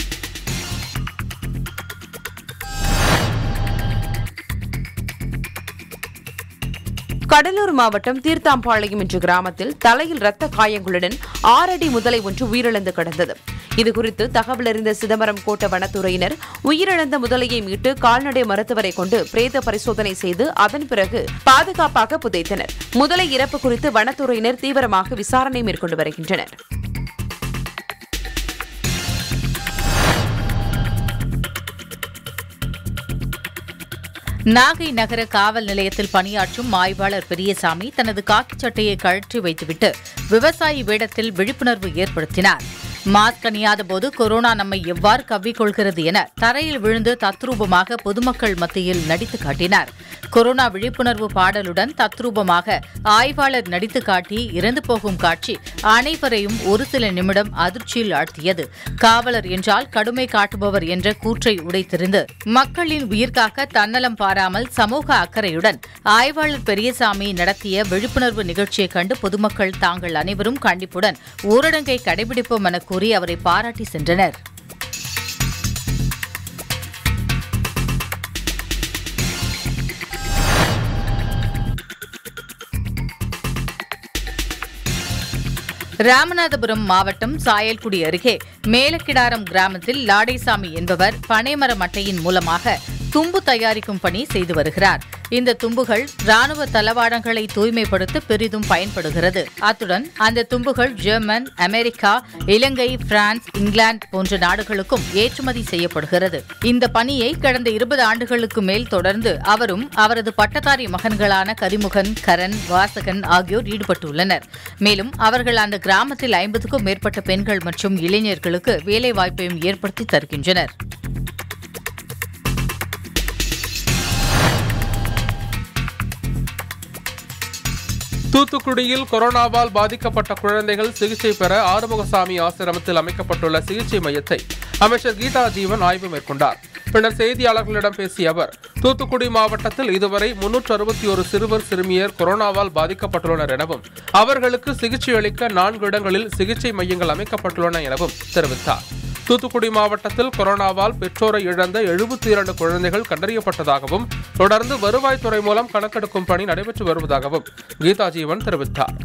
கடலூர் மாவட்டம் தீர்த்தாம்பாளையம் என்ற கிராமத்தில் தலையில் ரத்த காயங்களுடன் ஆறு அடி முதலை ஒன்று உயிரிழந்து கிடந்தது. இதுகுறித்து தகவல் அறிந்த சிதம்பரம் கோட்ட வனத்துறையினர் உயிரிழந்த முதலையை மீட்டு கால்நடை மருத்துவரை கொண்டு பிரேத பரிசோதனை செய்து அதன் பிறகு பாதுகாப்பாக புதைத்தனர். முதலை இறப்பு குறித்து வனத்துறையினர் தீவிரமாக விசாரணை மேற்கொண்டு வருகின்றனர். நாகை நகர காவல் நிலையத்தில் பணியாற்றும் ஆய்வாளர் பெரியசாமி தனது காக்கிச் சட்டையை கழற்றி வைத்துவிட்டு விவசாயி வேடத்தில் விழிப்புணர்வு ஏற்படுத்தினார். மாஸ்க் அணியாத போது கொரோனா நம்மை எவ்வாறு கவ்விக்கொள்கிறது என தரையில் விழுந்து தத்ரூபமாக பொதுமக்கள் மத்தியில் நடித்து காட்டினார். கொரோனா விழிப்புணர்வு பாடலுடன் தத்ரூபமாக ஆய்வாளர் நடித்து காட்டி இறந்து போகும் காட்சி அனைவரையும் ஒரு சில நிமிடம் அதிர்ச்சியில் ஆழ்த்தியது. காவலர் என்றால் கடுமை காட்டுபவர் என்ற கூற்றை உடைத்தெறிந்து மக்களின் உயிர்காக்க தன்னலம் பாராமல் சமூக அக்கறையுடன் ஆய்வாளர் பெரியசாமி நடத்திய விழிப்புணர்வு நிகழ்ச்சியை கண்டு பொதுமக்கள் தாங்கள் அனைவரும் கண்டிப்புடன் ஊரடங்கை கடைபிடிப்போம் என கூறி அவரை பாராட்டி சென்றனர். ராமநாதபுரம் மாவட்டம் சாயல்குடி அருகே மேலக்கிடாரம் கிராமத்தில் லாடைசாமி என்பவர் பனைமர மட்டையின் மூலமாக தும்பு தயாரிக்கும் பணி செய்து வருகிறார். இந்த தும்புகள் ராணுவ தளவாடங்களை தூய்மைப்படுத்த பெரிதும் பயன்படுகிறது. அத்துடன் அந்த தும்புகள் German, America, Ilangai, France, England போன்ற நாடுகளுக்கும் ஏற்றுமதி செய்யப்படுகிறது. இந்த பணியை கடந்த இருபது ஆண்டுகளுக்கு மேல் தொடர்ந்து அவரும் அவரது பட்டதாரி மகன்களான கரிமுகன், கரண், வாசகன் ஆகியோர் ஈடுபட்டுள்ளனர். மேலும் அவர்கள் அந்த கிராமத்தில் ஐம்பதுக்கும் மேற்பட்ட பெண்கள் மற்றும் இளைஞர்களுக்கு வேலைவாய்ப்பையும் ஏற்படுத்தி தருகின்றனர். தூத்துக்குடியில் கொரோனாவால் பாதிக்கப்பட்ட குழந்தைகள் சிகிச்சை பெற ஆறுமுகசாமி ஆசிரமத்தில் அமைக்கப்பட்டுள்ள சிகிச்சை மையத்தை அமைச்சர் கீதா ஜீவன் ஆய்வு மேற்கொண்டார். பின்னர் செய்தியாளர்களிடம் பேசிய அவர், தூத்துக்குடி மாவட்டத்தில் இதுவரை முன்னூற்று அறுபத்தி ஒரு சிறுவர் சிறுமியர் கொரோனாவால் பாதிக்கப்பட்டுள்ளனர் எனவும் அவர்களுக்கு சிகிச்சை அளிக்க நான்கு இடங்களில் சிகிச்சை மையங்கள் அமைக்கப்பட்டுள்ளன எனவும் தெரிவித்தார். தூத்துக்குடி மாவட்டத்தில் கொரோனாவால் பெற்றோரை இழந்த எழுபத்தி இரண்டு குழந்தைகள் கண்டறியப்பட்டதாகவும் தொடர்ந்து வருவாய்த்துறை மூலம் கணக்கெடுக்கும் பணி நடைபெற்று வருவதாகவும் கீதா ஜீவன் தெரிவித்தார்.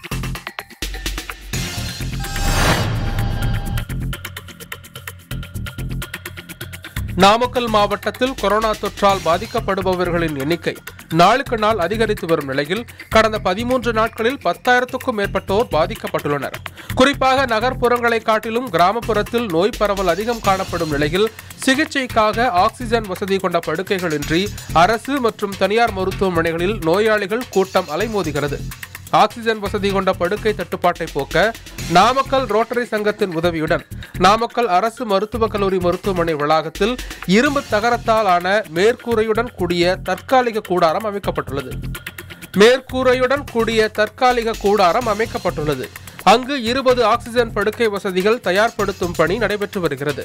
நாமக்கல் மாவட்டத்தில் கொரோனா தொற்றால் பாதிக்கப்படுபவர்களின் எண்ணிக்கை நாளுக்கு நாள் அதிகரித்து வரும் நிலையில் கடந்த பதிமூன்று நாட்களில் பத்தாயிரத்துக்கும் மேற்பட்டோர் பாதிக்கப்பட்டுள்ளனர். குறிப்பாக நகர்ப்புறங்களை காட்டிலும் கிராமப்புறத்தில் நோய் பரவல் அதிகம் காணப்படும் நிலையில் சிகிச்சைக்காக ஆக்சிஜன் வசதி கொண்ட படுக்கைகளின்றி அரசு மற்றும் தனியார் மருத்துவமனைகளில் நோயாளிகள் கூட்டம் அலைமோதுகிறது. ஆக்சிஜன் வசதி கொண்ட படுக்கை தட்டுப்பாட்டை போக்க நாமக்கல் ரோட்டரி சங்கத்தின் உதவியுடன் நாமக்கல் அரசு மருத்துவக் கல்லூரி மருத்துவமனை வளாகத்தில் இரும்பு தகரத்தால் ஆன மேற்கூரையுடன் கூடிய தற்காலிக கூடாரம் அமைக்கப்பட்டுள்ளது. மேற்கூரையுடன் கூடிய தற்காலிக கூடாரம் அமைக்கப்பட்டுள்ளது. அங்கு இருபது ஆக்சிஜன் படுக்கை வசதிகள் தயார்படுத்தும் பணி நடைபெற்று வருகிறது.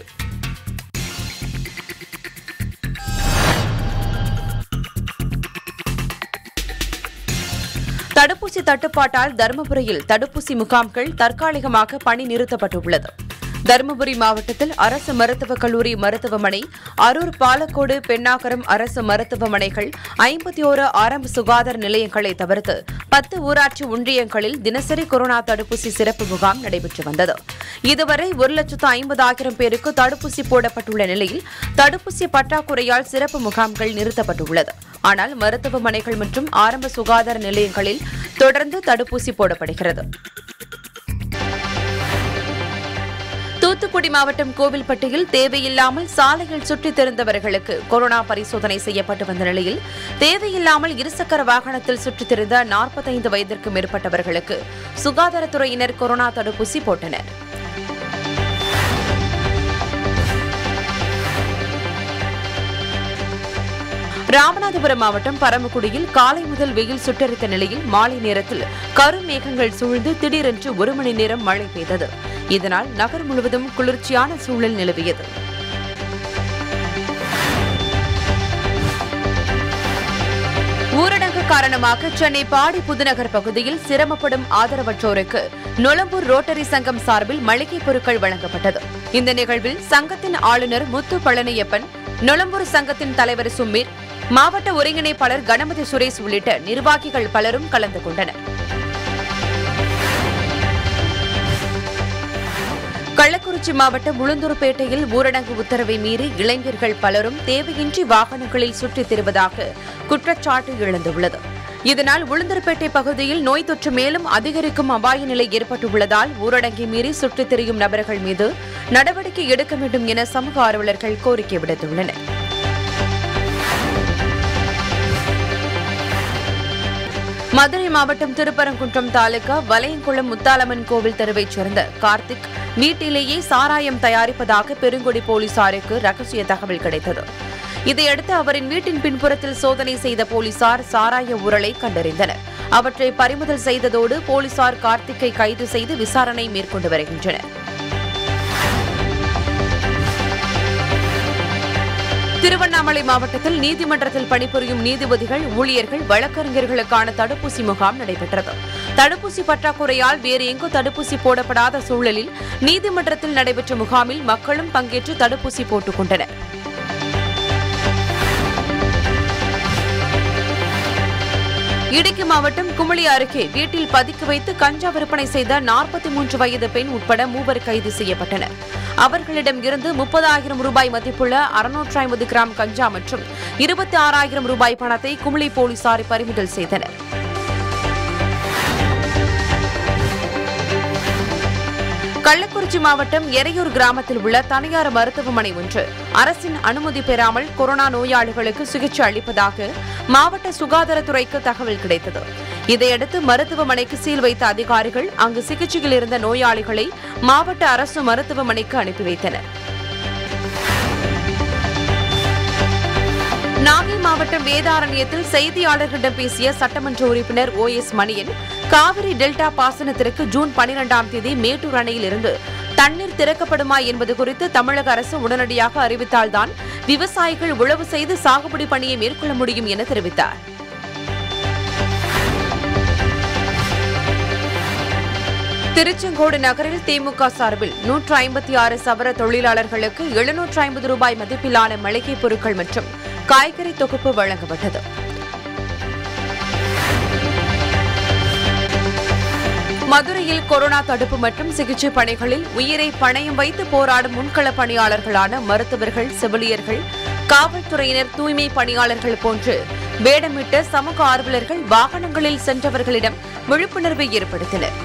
தடுப்பூசி தட்டுப்பாட்டால் தருமபுரியில் தடுப்பூசி முகாம்கள் தற்காலிகமாக பணி நிறுத்தப்பட்டுள்ளது. தருமபுரி மாவட்டத்தில் அரசு மருத்துவக் கல்லூரி மருத்துவமனை, அரூர், பாலக்கோடு, பெண்ணாகரம் அரசு மருத்துவமனைகள், ஐம்பத்தி ஓரு ஆரம்ப சுகாதார நிலையங்களை தவிர்த்து பத்து ஊராட்சி ஒன்றியங்களில் தினசரி கொரோனா தடுப்பூசி சிறப்பு முகாம் நடைபெற்று வந்தது. இதுவரை ஒரு லட்சத்து ஐம்பதாயிரம் பேருக்கு தடுப்பூசி போடப்பட்டுள்ள நிலையில் தடுப்பூசி பற்றாக்குறையால் சிறப்பு முகாம்கள் நிறுத்தப்பட்டுள்ளது. ஆனால் மருத்துவமனைகள் மற்றும் ஆரம்ப சுகாதார நிலையங்களில் தொடர்ந்து தடுப்பூசி போடப்படுகிறது. தூத்துக்குடி மாவட்டம் கோவில்பட்டியில் தேவையில்லாமல் சாலையில் சுற்றித் திரிந்தவர்களுக்கு கொரோனா பரிசோதனை செய்யப்பட்டு வந்த நிலையில் தேவையில்லாமல் இருசக்கர வாகனத்தில் சுற்றித் திரிந்த நாற்பத்தைந்து வயதிற்கு மேற்பட்டவர்களுக்கு சுகாதாரத்துறையினர் கொரோனா தடுப்பூசி போட்டனர். ராமநாதபுரம் மாவட்டம் பரமக்குடியில் காலை முதல் வெயில் சுட்டரித்த நிலையில் மாலை நேரத்தில் கருமேகங்கள் சூழ்ந்து திடீரென்று ஒரு மணி நேரம் மழை பெய்தது. இதனால் நகர் முழுவதும் குளிர்ச்சியான சூழல் நிலவியது. ஊரடங்கு காரணமாக சென்னை பாடி புதுநகர் பகுதியில் சிரமப்படும் ஆதரவற்றோருக்கு நொளம்பூர் ரோட்டரி சங்கம் சார்பில் மளிகை பொருட்கள் வழங்கப்பட்டது. இந்த நிகழ்வில் சங்கத்தின் ஆளுநர் முத்து பழனியப்பன், நொளம்பூர் சங்கத்தின் தலைவர் சுமீர், மாவட்ட ஒருங்கிணைப்பாளர் கணபதி சுரேஷ் உள்ளிட்ட நிர்வாகிகள் பலரும் கலந்து கொண்டனர். கள்ளக்குறிச்சி மாவட்டம் உளுந்தூர்பேட்டையில் ஊரடங்கு உத்தரவை மீறி இளைஞர்கள் பலரும் தேவையின்றி வாகனங்களில் சுற்றித் திரிவதாக குற்றச்சாட்டு எழுந்துள்ளது. இதனால் உளுந்தூர்பேட்டை பகுதியில் நோய் தொற்று மேலும் அதிகரிக்கும் அபாய நிலை ஏற்பட்டுள்ளதால் ஊரடங்கை மீறி சுற்றித் திரியும் நபர்கள் மீது நடவடிக்கை எடுக்க வேண்டும் என சமூக ஆர்வலர்கள் கோரிக்கை விடுத்துள்ளனர். மதுரை மாவட்டம் திருப்பரங்குன்றம் தாலுகா வலையங்குளம் முத்தாலம்மன் கோவில் தெருவைச் சேர்ந்த கார்த்திக் வீட்டிலேயே சாராயம் தயாரிப்பதாக பெருங்குடி போலீசாருக்கு ரகசிய தகவல் கிடைத்தது. இதையடுத்து அவரின் வீட்டின் பின்புறத்தில் சோதனை செய்த போலீசார் சாராய உரலை கண்டறிந்தனர். அவற்றை பறிமுதல் செய்ததோடு போலீசார் கார்த்திக்கை கைது செய்து விசாரணை மேற்கொண்டு வருகின்றனர். திருவண்ணாமலை மாவட்டத்தில் நீதிமன்றத்தில் பணிபுரியும் நீதிபதிகள், ஊழியர்கள், வழக்கறிஞர்களுக்கான தடுப்பூசி முகாம் நடைபெற்றது. தடுப்பூசி பற்றாக்குறையால் வேறு எங்கும் தடுப்பூசி போடப்படாத சூழலில் நீதிமன்றத்தில் நடைபெற்ற முகாமில் மக்களும் பங்கேற்று தடுப்பூசி போட்டுக் கொண்டனர். இடுக்கி மாவட்டம் குமுளி அருகே வீட்டில் பதுக்கி வைத்து கஞ்சா விற்பனை செய்த நாற்பத்தி மூன்று வயது பெண் உட்பட மூவர் கைது செய்யப்பட்டனர். அவர்களிடம் இருந்து முப்பதாயிரம் ரூபாய் மதிப்புள்ள அறுநூற்று ஐம்பது கிராம் கஞ்சா மற்றும் இருபத்தி ஆறாயிரம் ரூபாய் பணத்தை குமுளி போலீசார் பறிமுதல் செய்தனர். கள்ளக்குறிச்சி மாவட்டம் எரையூர் கிராமத்தில் உள்ள தனியார் மருத்துவமனை ஒன்று அரசின் அனுமதி பெறாமல் கொரோனா நோயாளிகளுக்கு சிகிச்சை அளிப்பதாக மாவட்ட சுகாதாரத்துறைக்கு தகவல் கிடைத்தது. இதையடுத்து மருத்துவமனைக்கு சீல் வைத்த அதிகாரிகள் அங்கு சிகிச்சையில் இருந்த நோயாளிகளை மாவட்ட அரசு மருத்துவமனைக்கு அனுப்பி வைத்தனர். நாகை மாவட்டம் வேதாரண்யத்தில் செய்தியாளர்களிடம் பேசிய சட்டமன்ற உறுப்பினர் O S Maniyan, Kaveri delta பாசனத்திற்கு ஜூன் பனிரெண்டாம் தேதி மேட்டூர் அணையில் இருந்து தண்ணீர் திறக்கப்படுமா என்பது குறித்து தமிழக அரசு உடனடியாக அறிவித்தால்தான் விவசாயிகள் உழவு செய்து சாகுபடி பணியை மேற்கொள்ள முடியும் என தெரிவித்தார். திருச்செங்கோடு நகரில் திமுக சார்பில் நூற்று ஐம்பத்தி ஆறு சவர தொழிலாளர்களுக்கு எழுநூற்று ஐம்பது ரூபாய் மதிப்பிலான மளிகை பொருட்கள் மற்றும் காய்கறி தொகுப்பு வழங்கப்பட்டது. மதுரையில் கொரோனா தடுப்பு மற்றும் சிகிச்சை பணிகளில் உயிரை பணயம் வைத்து போராடும் முன்கள பணியாளர்களான மருத்துவர்கள், செவிலியர்கள், காவல்துறையினர், தூய்மை பணியாளர்கள் போன்று வேடமிட்ட சமூக ஆர்வலர்கள் வாகனங்களில் சென்றவர்களிடம் விழிப்புணர்வை ஏற்படுத்தினர்.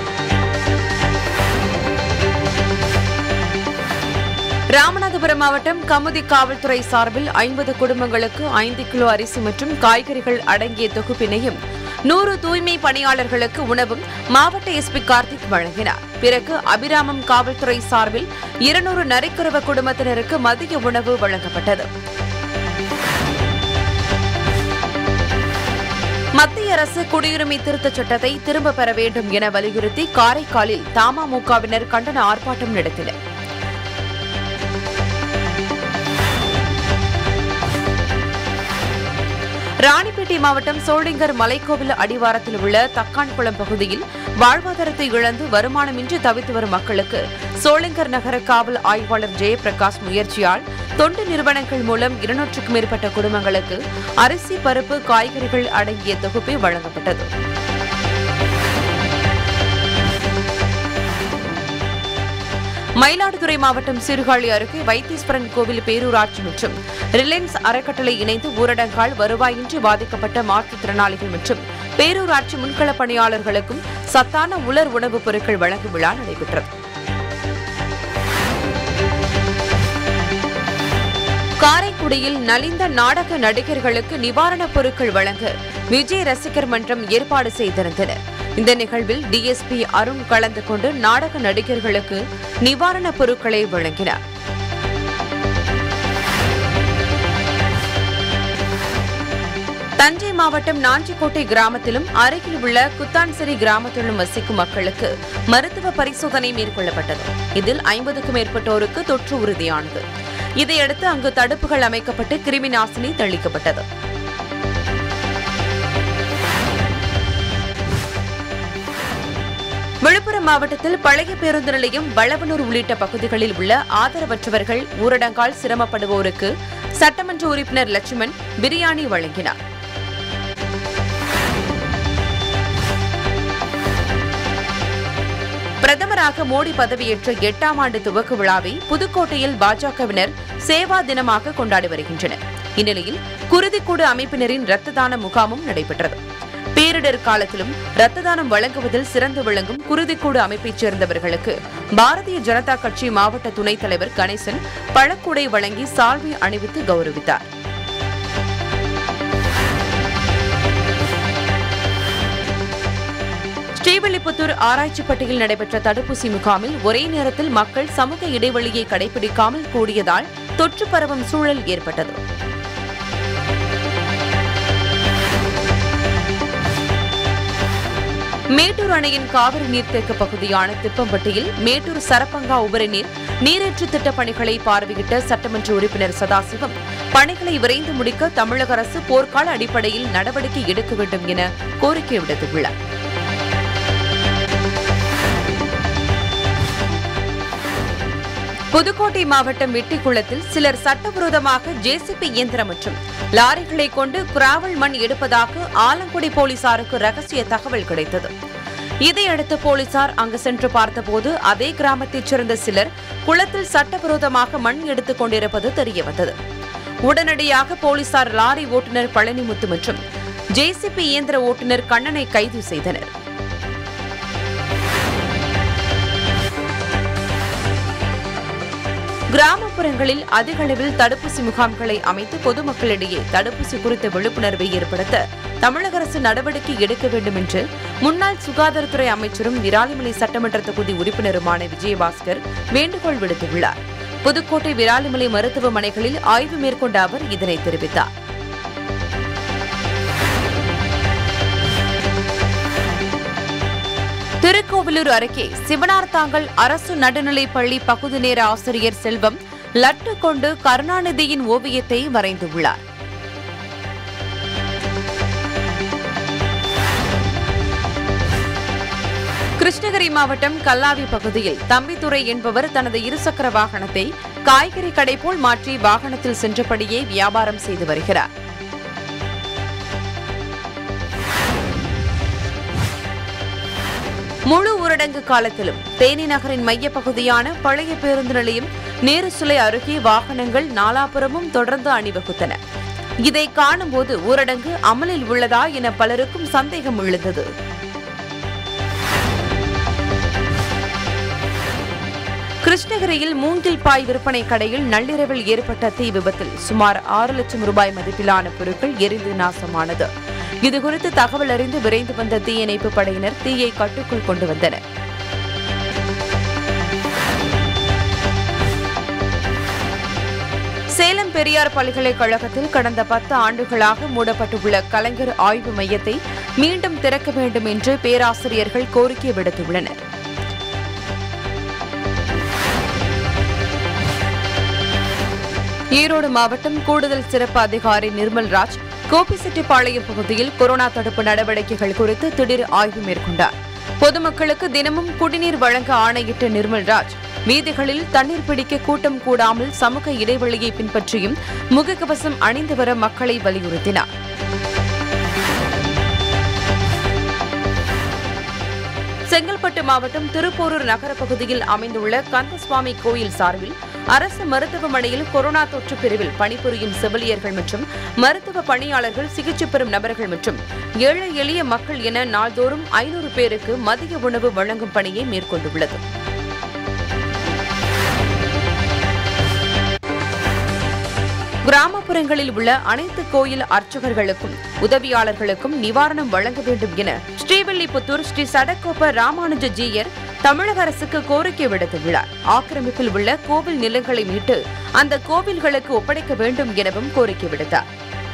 ராமநாதபுரம் மாவட்டம் கமுதி காவல்துறை சார்பில் ஐம்பது குடும்பங்களுக்கு ஐந்து கிலோ அரிசி மற்றும் காய்கறிகள் அடங்கிய தொகுப்பினையும் நூறு தூய்மை பணியாளர்களுக்கு உணவும் மாவட்ட எஸ்பி கார்த்திக் வழங்கினார். பிறகு அபிராமம் காவல்துறை சார்பில் இருநூறு நரிக்குறவ குடும்பத்தினருக்கு மதிய உணவு வழங்கப்பட்டது. மத்திய அரசு குடியுரிமை திருத்தச் சட்டத்தை திரும்பப் பெற வேண்டும் என வலியுறுத்தி காரைக்காலில் தமாமுகவினர் கண்டன ஆர்ப்பாட்டம் நடத்தினர். ராணிப்பேட்டை மாவட்டம் சோளிங்கர் மலைக்கோவில் அடிவாரத்தில் உள்ள தக்கான்குளம் பகுதியில் வாழ்வாதாரத்தை இழந்து வருமானமின்றி தவித்து வரும் மக்களுக்கு சோளிங்கர் நகர காவல் ஆய்வாளர் ஜெயபிரகாஷ் முயற்சியால் தொண்டு நிறுவனங்கள் மூலம் இருநூற்றுக்கும் மேற்பட்ட குடும்பங்களுக்கு அரிசி, பருப்பு, காய்கறிகள் அடங்கிய தொகுப்பை வழங்கப்பட்டது. மயிலாடுதுறை மாவட்டம் சீர்காழி அருகே வைத்தீஸ்வரன் கோவில் பேரூராட்சி மற்றும் ரிலையன்ஸ் அறக்கட்டளை இணைந்து ஊரடங்கால் வருவாயின்றி பாதிக்கப்பட்ட மாற்றுத்திறனாளிகள் மற்றும் பேரூராட்சி முன்களப் பணியாளர்களுக்கும் சத்தான உலர் உணவுப் பொருட்கள் வழங்கும் விழா நடைபெற்றது. காரைக்குடியில் நலிந்த நாடக நடிகர்களுக்கு நிவாரணப் பொருட்கள் வழங்க விஜய் ரசிகர் மன்றம் ஏற்பாடு செய்திருந்தனர். இந்த நிகழ்வில் டிஎஸ்பி அருண் கலந்து கொண்டு நாடக நடிகர்களுக்கு நிவாரணப் பொருட்களை வழங்கினார். தஞ்சை மாவட்டம் நாஞ்சிக்கோட்டை கிராமத்திலும் அருகில் உள்ள குத்தான்சேரி கிராமத்திலும் வசிக்கும் மக்களுக்கு மருத்துவ பரிசோதனை மேற்கொள்ளப்பட்டது. இதில் ஐம்பதுக்கும் மேற்பட்டோருக்கு தொற்று உறுதியானது. இதையடுத்து அங்கு தடுப்புகள் அமைக்கப்பட்டு கிருமி நாசினி தெளிக்கப்பட்டது. விழுப்புரம் மாவட்டத்தில் பழைய பேருந்து நிலையம், வளவனூர் உள்ளிட்ட பகுதிகளில் உள்ள ஆதரவற்றவர்கள், ஊரடங்கால் சிரமப்படுவோருக்கு சட்டமன்ற உறுப்பினர் லட்சுமண் பிரியாணி வழங்கினார். பிரதமராக மோடி பதவியேற்ற எட்டாம் ஆண்டு துவக்க விழாவை புதுக்கோட்டையில் பாஜகவினர் சேவா தினமாக கொண்டாடி வருகின்றனர். இந்நிலையில் குருதிக்கூடு அமைப்பினரின் இரத்த தான முகாமும் நடைபெற்றது. பேரிடர் காலத்திலும் இரத்த தானம் வழங்குவதில் சிறந்து விளங்கும் குருதிக்கூடு அமைப்பைச் சேர்ந்தவர்களுக்கு பாரதிய ஜனதா கட்சி மாவட்ட துணைத் தலைவர் கணேசன் பழக்கூடை வழங்கி சால்வை அணிவித்து கௌரவித்தார். ஸ்ரீவில்லிபுத்தூர் ஆராய்ச்சிப்பட்டியில் நடைபெற்ற தடுப்பூசி முகாமில் ஒரே நேரத்தில் மக்கள் சமூக இடைவெளியை கடைபிடிக்காமல் கூடியதால் தொற்று பரவும் சூழல் ஏற்பட்டது. மேட்டூர் அணையின் காவிரி நீர்த்தேக்க பகுதியான திப்பம்பட்டியில் மேட்டூர் சரப்பங்கா உபரி நீர் நீரேற்று திட்டப் பணிகளை பார்வையிட்ட சட்டமன்ற உறுப்பினர் சதாசிவம், பணிகளை விரைந்து முடிக்க தமிழக அரசு போர்க்கால அடிப்படையில் நடவடிக்கை எடுக்க வேண்டும் என கோரிக்கை விடுத்துள்ளார். புதுக்கோட்டை மாவட்டம் வெட்டிக்குளத்தில் சிலர் சட்டவிரோதமாக ஜேசிபி இயந்திரம் மற்றும் லாரிகளை கொண்டு கிராவல் மண் எடுப்பதாக ஆலங்குடி போலீசாருக்கு ரகசிய தகவல் கிடைத்தது. இதையடுத்து போலீசார் அங்கு சென்று பார்த்தபோது அதே கிராமத்தைச் சேர்ந்த சிலர் குளத்தில் சட்டவிரோதமாக மண் எடுத்துக் கொண்டிருப்பது தெரியவந்தது. உடனடியாக போலீசார் லாரி ஓட்டுநர் பழனிமுத்து மற்றும் ஜேசிபி இயந்திர ஓட்டுநர் கண்ணனை கைது செய்தனர். கிராமப்புறங்களில் அதிக அளவில் தடுப்பூசி முகாம்களை அமைத்து பொதுமக்களிடையே தடுப்பூசி குறித்த விழிப்புணர்வை ஏற்படுத்த தமிழக அரசு நடவடிக்கை எடுக்க வேண்டும் என்று முன்னாள் சுகாதாரத்துறை அமைச்சரும் விராலிமலை சட்டமன்ற தொகுதி உறுப்பினருமான விஜயபாஸ்கர் வேண்டுகோள் விடுத்துள்ளார். புதுக்கோட்டை விராலிமலை மருத்துவமனைகளில் ஆய்வு மேற்கொண்ட அவர் இதனை தெரிவித்தார். திருக்கோவிலூர் அருகே சிவனார்த்தாங்கல் அரசு நடுநிலைப் பள்ளி பகுதி நேர ஆசிரியர் செல்வம் லட்டு கொண்டு கருணாநிதியின் ஓவியத்தை வரைந்துள்ளார். கிருஷ்ணகிரி மாவட்டம் கல்லாவி பகுதியில் தம்பித்துரை என்பவர் தனது இருசக்கர வாகனத்தை காய்கறி கடை போல் மாற்றி வாகனத்தில் சென்றபடியே வியாபாரம் செய்து வருகிறார். முழு ஊரடங்கு காலத்திலும் தேனி நகரின் மையப்பகுதியான பழைய பேருந்து நிலையம், நேரு சிலை அருகே வாகனங்கள் நாலாபுரமும் தொடர்ந்து அணிவகுத்தன. இதை காணும்போது ஊரடங்கு அமலில் உள்ளதா என பலருக்கும் சந்தேகம் எழுந்தது. கிருஷ்ணகிரியில் மூங்கில் பாய் விற்பனை கடையில் நள்ளிரவில் ஏற்பட்ட தீ விபத்தில் சுமார் ஆறு லட்சம் ரூபாய் மதிப்பிலான பொருட்கள் எரிந்து நாசமானது. இதுகுறித்து தகவல் அறிந்து விரைந்து வந்த தீயணைப்பு படையினர் தீயை கட்டுக்குள் கொண்டு வந்தனர். சேலம் பெரியார் பல்கலைக்கழகத்தில் கடந்த பத்து ஆண்டுகளாக மூடப்பட்டுள்ள கலைஞர் ஆய்வு மையத்தை மீண்டும் திறக்க வேண்டும் என்று பேராசிரியர்கள் கோரிக்கை விடுத்துள்ளனர். ஈரோடு மாவட்டம் கூடுதல் சிறப்பு அதிகாரி நிர்மல்ராஜ் கோபிச்செட்டிப்பாளையம் பகுதியில் கொரோனா தடுப்பு நடவடிக்கைகள் குறித்து திடீர் ஆய்வு மேற்கொண்டார். பொதுமக்களுக்கு தினமும் குடிநீர் வழங்க ஆணையிட்ட நிர்மல்ராஜ் வீதிகளில் தண்ணீர் பிடிக்க கூட்டம் கூடாமல் சமூக இடைவெளியை பின்பற்றியும் முகக்கவசம் அணிந்து வர மக்களை வலியுறுத்தினார். செங்கல்பட்டு மாவட்டம் திருப்போரூர் நகர பகுதியில் அமைந்துள்ள கந்தசுவாமி கோயில் சார்பில் அரசு மருத்துவமனையில் கொரோனா தொற்று பிரிவில் பணிபுரியும் செவிலியர்கள் மற்றும் மருத்துவ பணியாளர்கள், சிகிச்சை பெறும் நபர்கள் மற்றும் ஏழை எளிய மக்கள் என நாள்தோறும் ஐநூறு பேருக்கு மதிய உணவு வழங்கும் பணியை மேற்கொண்டுள்ளது. கிராமப்புறங்களில் உள்ள அனைத்து கோயில் அர்ச்சகர்களுக்கும் உதவியாளர்களுக்கும் நிவாரணம் வழங்க வேண்டும் என ஸ்ரீவில்லிபுத்தூர் ஸ்ரீ சடகோப ராமானுஜ ஜீயர் தமிழக அரசுக்கு கோரிக்கை விடுத்துள்ளார். ஆக்கிரமிப்பில் உள்ள கோவில் நிலங்களை மீட்டு அந்த கோவில்களுக்கு ஒப்படைக்க வேண்டும் எனவும் கோரிக்கை விடுத்தார்.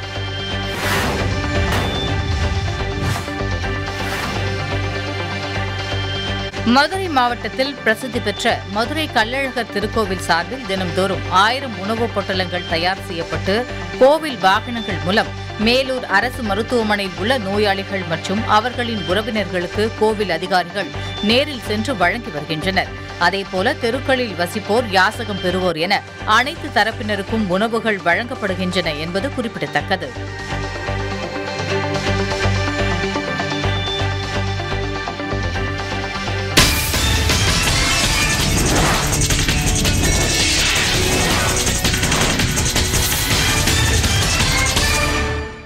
மதுரை மாவட்டத்தில் பிரசித்தி பெற்ற மதுரை கள்ளழகர் திருக்கோவில் சார்பில் தினம்தோறும் ஆயிரம் உணவுப் பொட்டலங்கள் தயார் செய்யப்பட்டு கோவில் வாகனங்கள் மூலம் மேலூர் அரசு மருத்துவமனையில் உள்ள நோயாளிகள் மற்றும் அவர்களின் உறவினர்களுக்கு கோவில் அதிகாரிகள் நேரில் சென்று வழங்கி வருகின்றனர். அதேபோல தெருக்களில் வசிப்போர், யாசகம் பெறுவோர் என அனைத்து தரப்பினருக்கும் உணவுகள் வழங்கப்படுகின்றன என்பது குறிப்பிடத்தக்கது.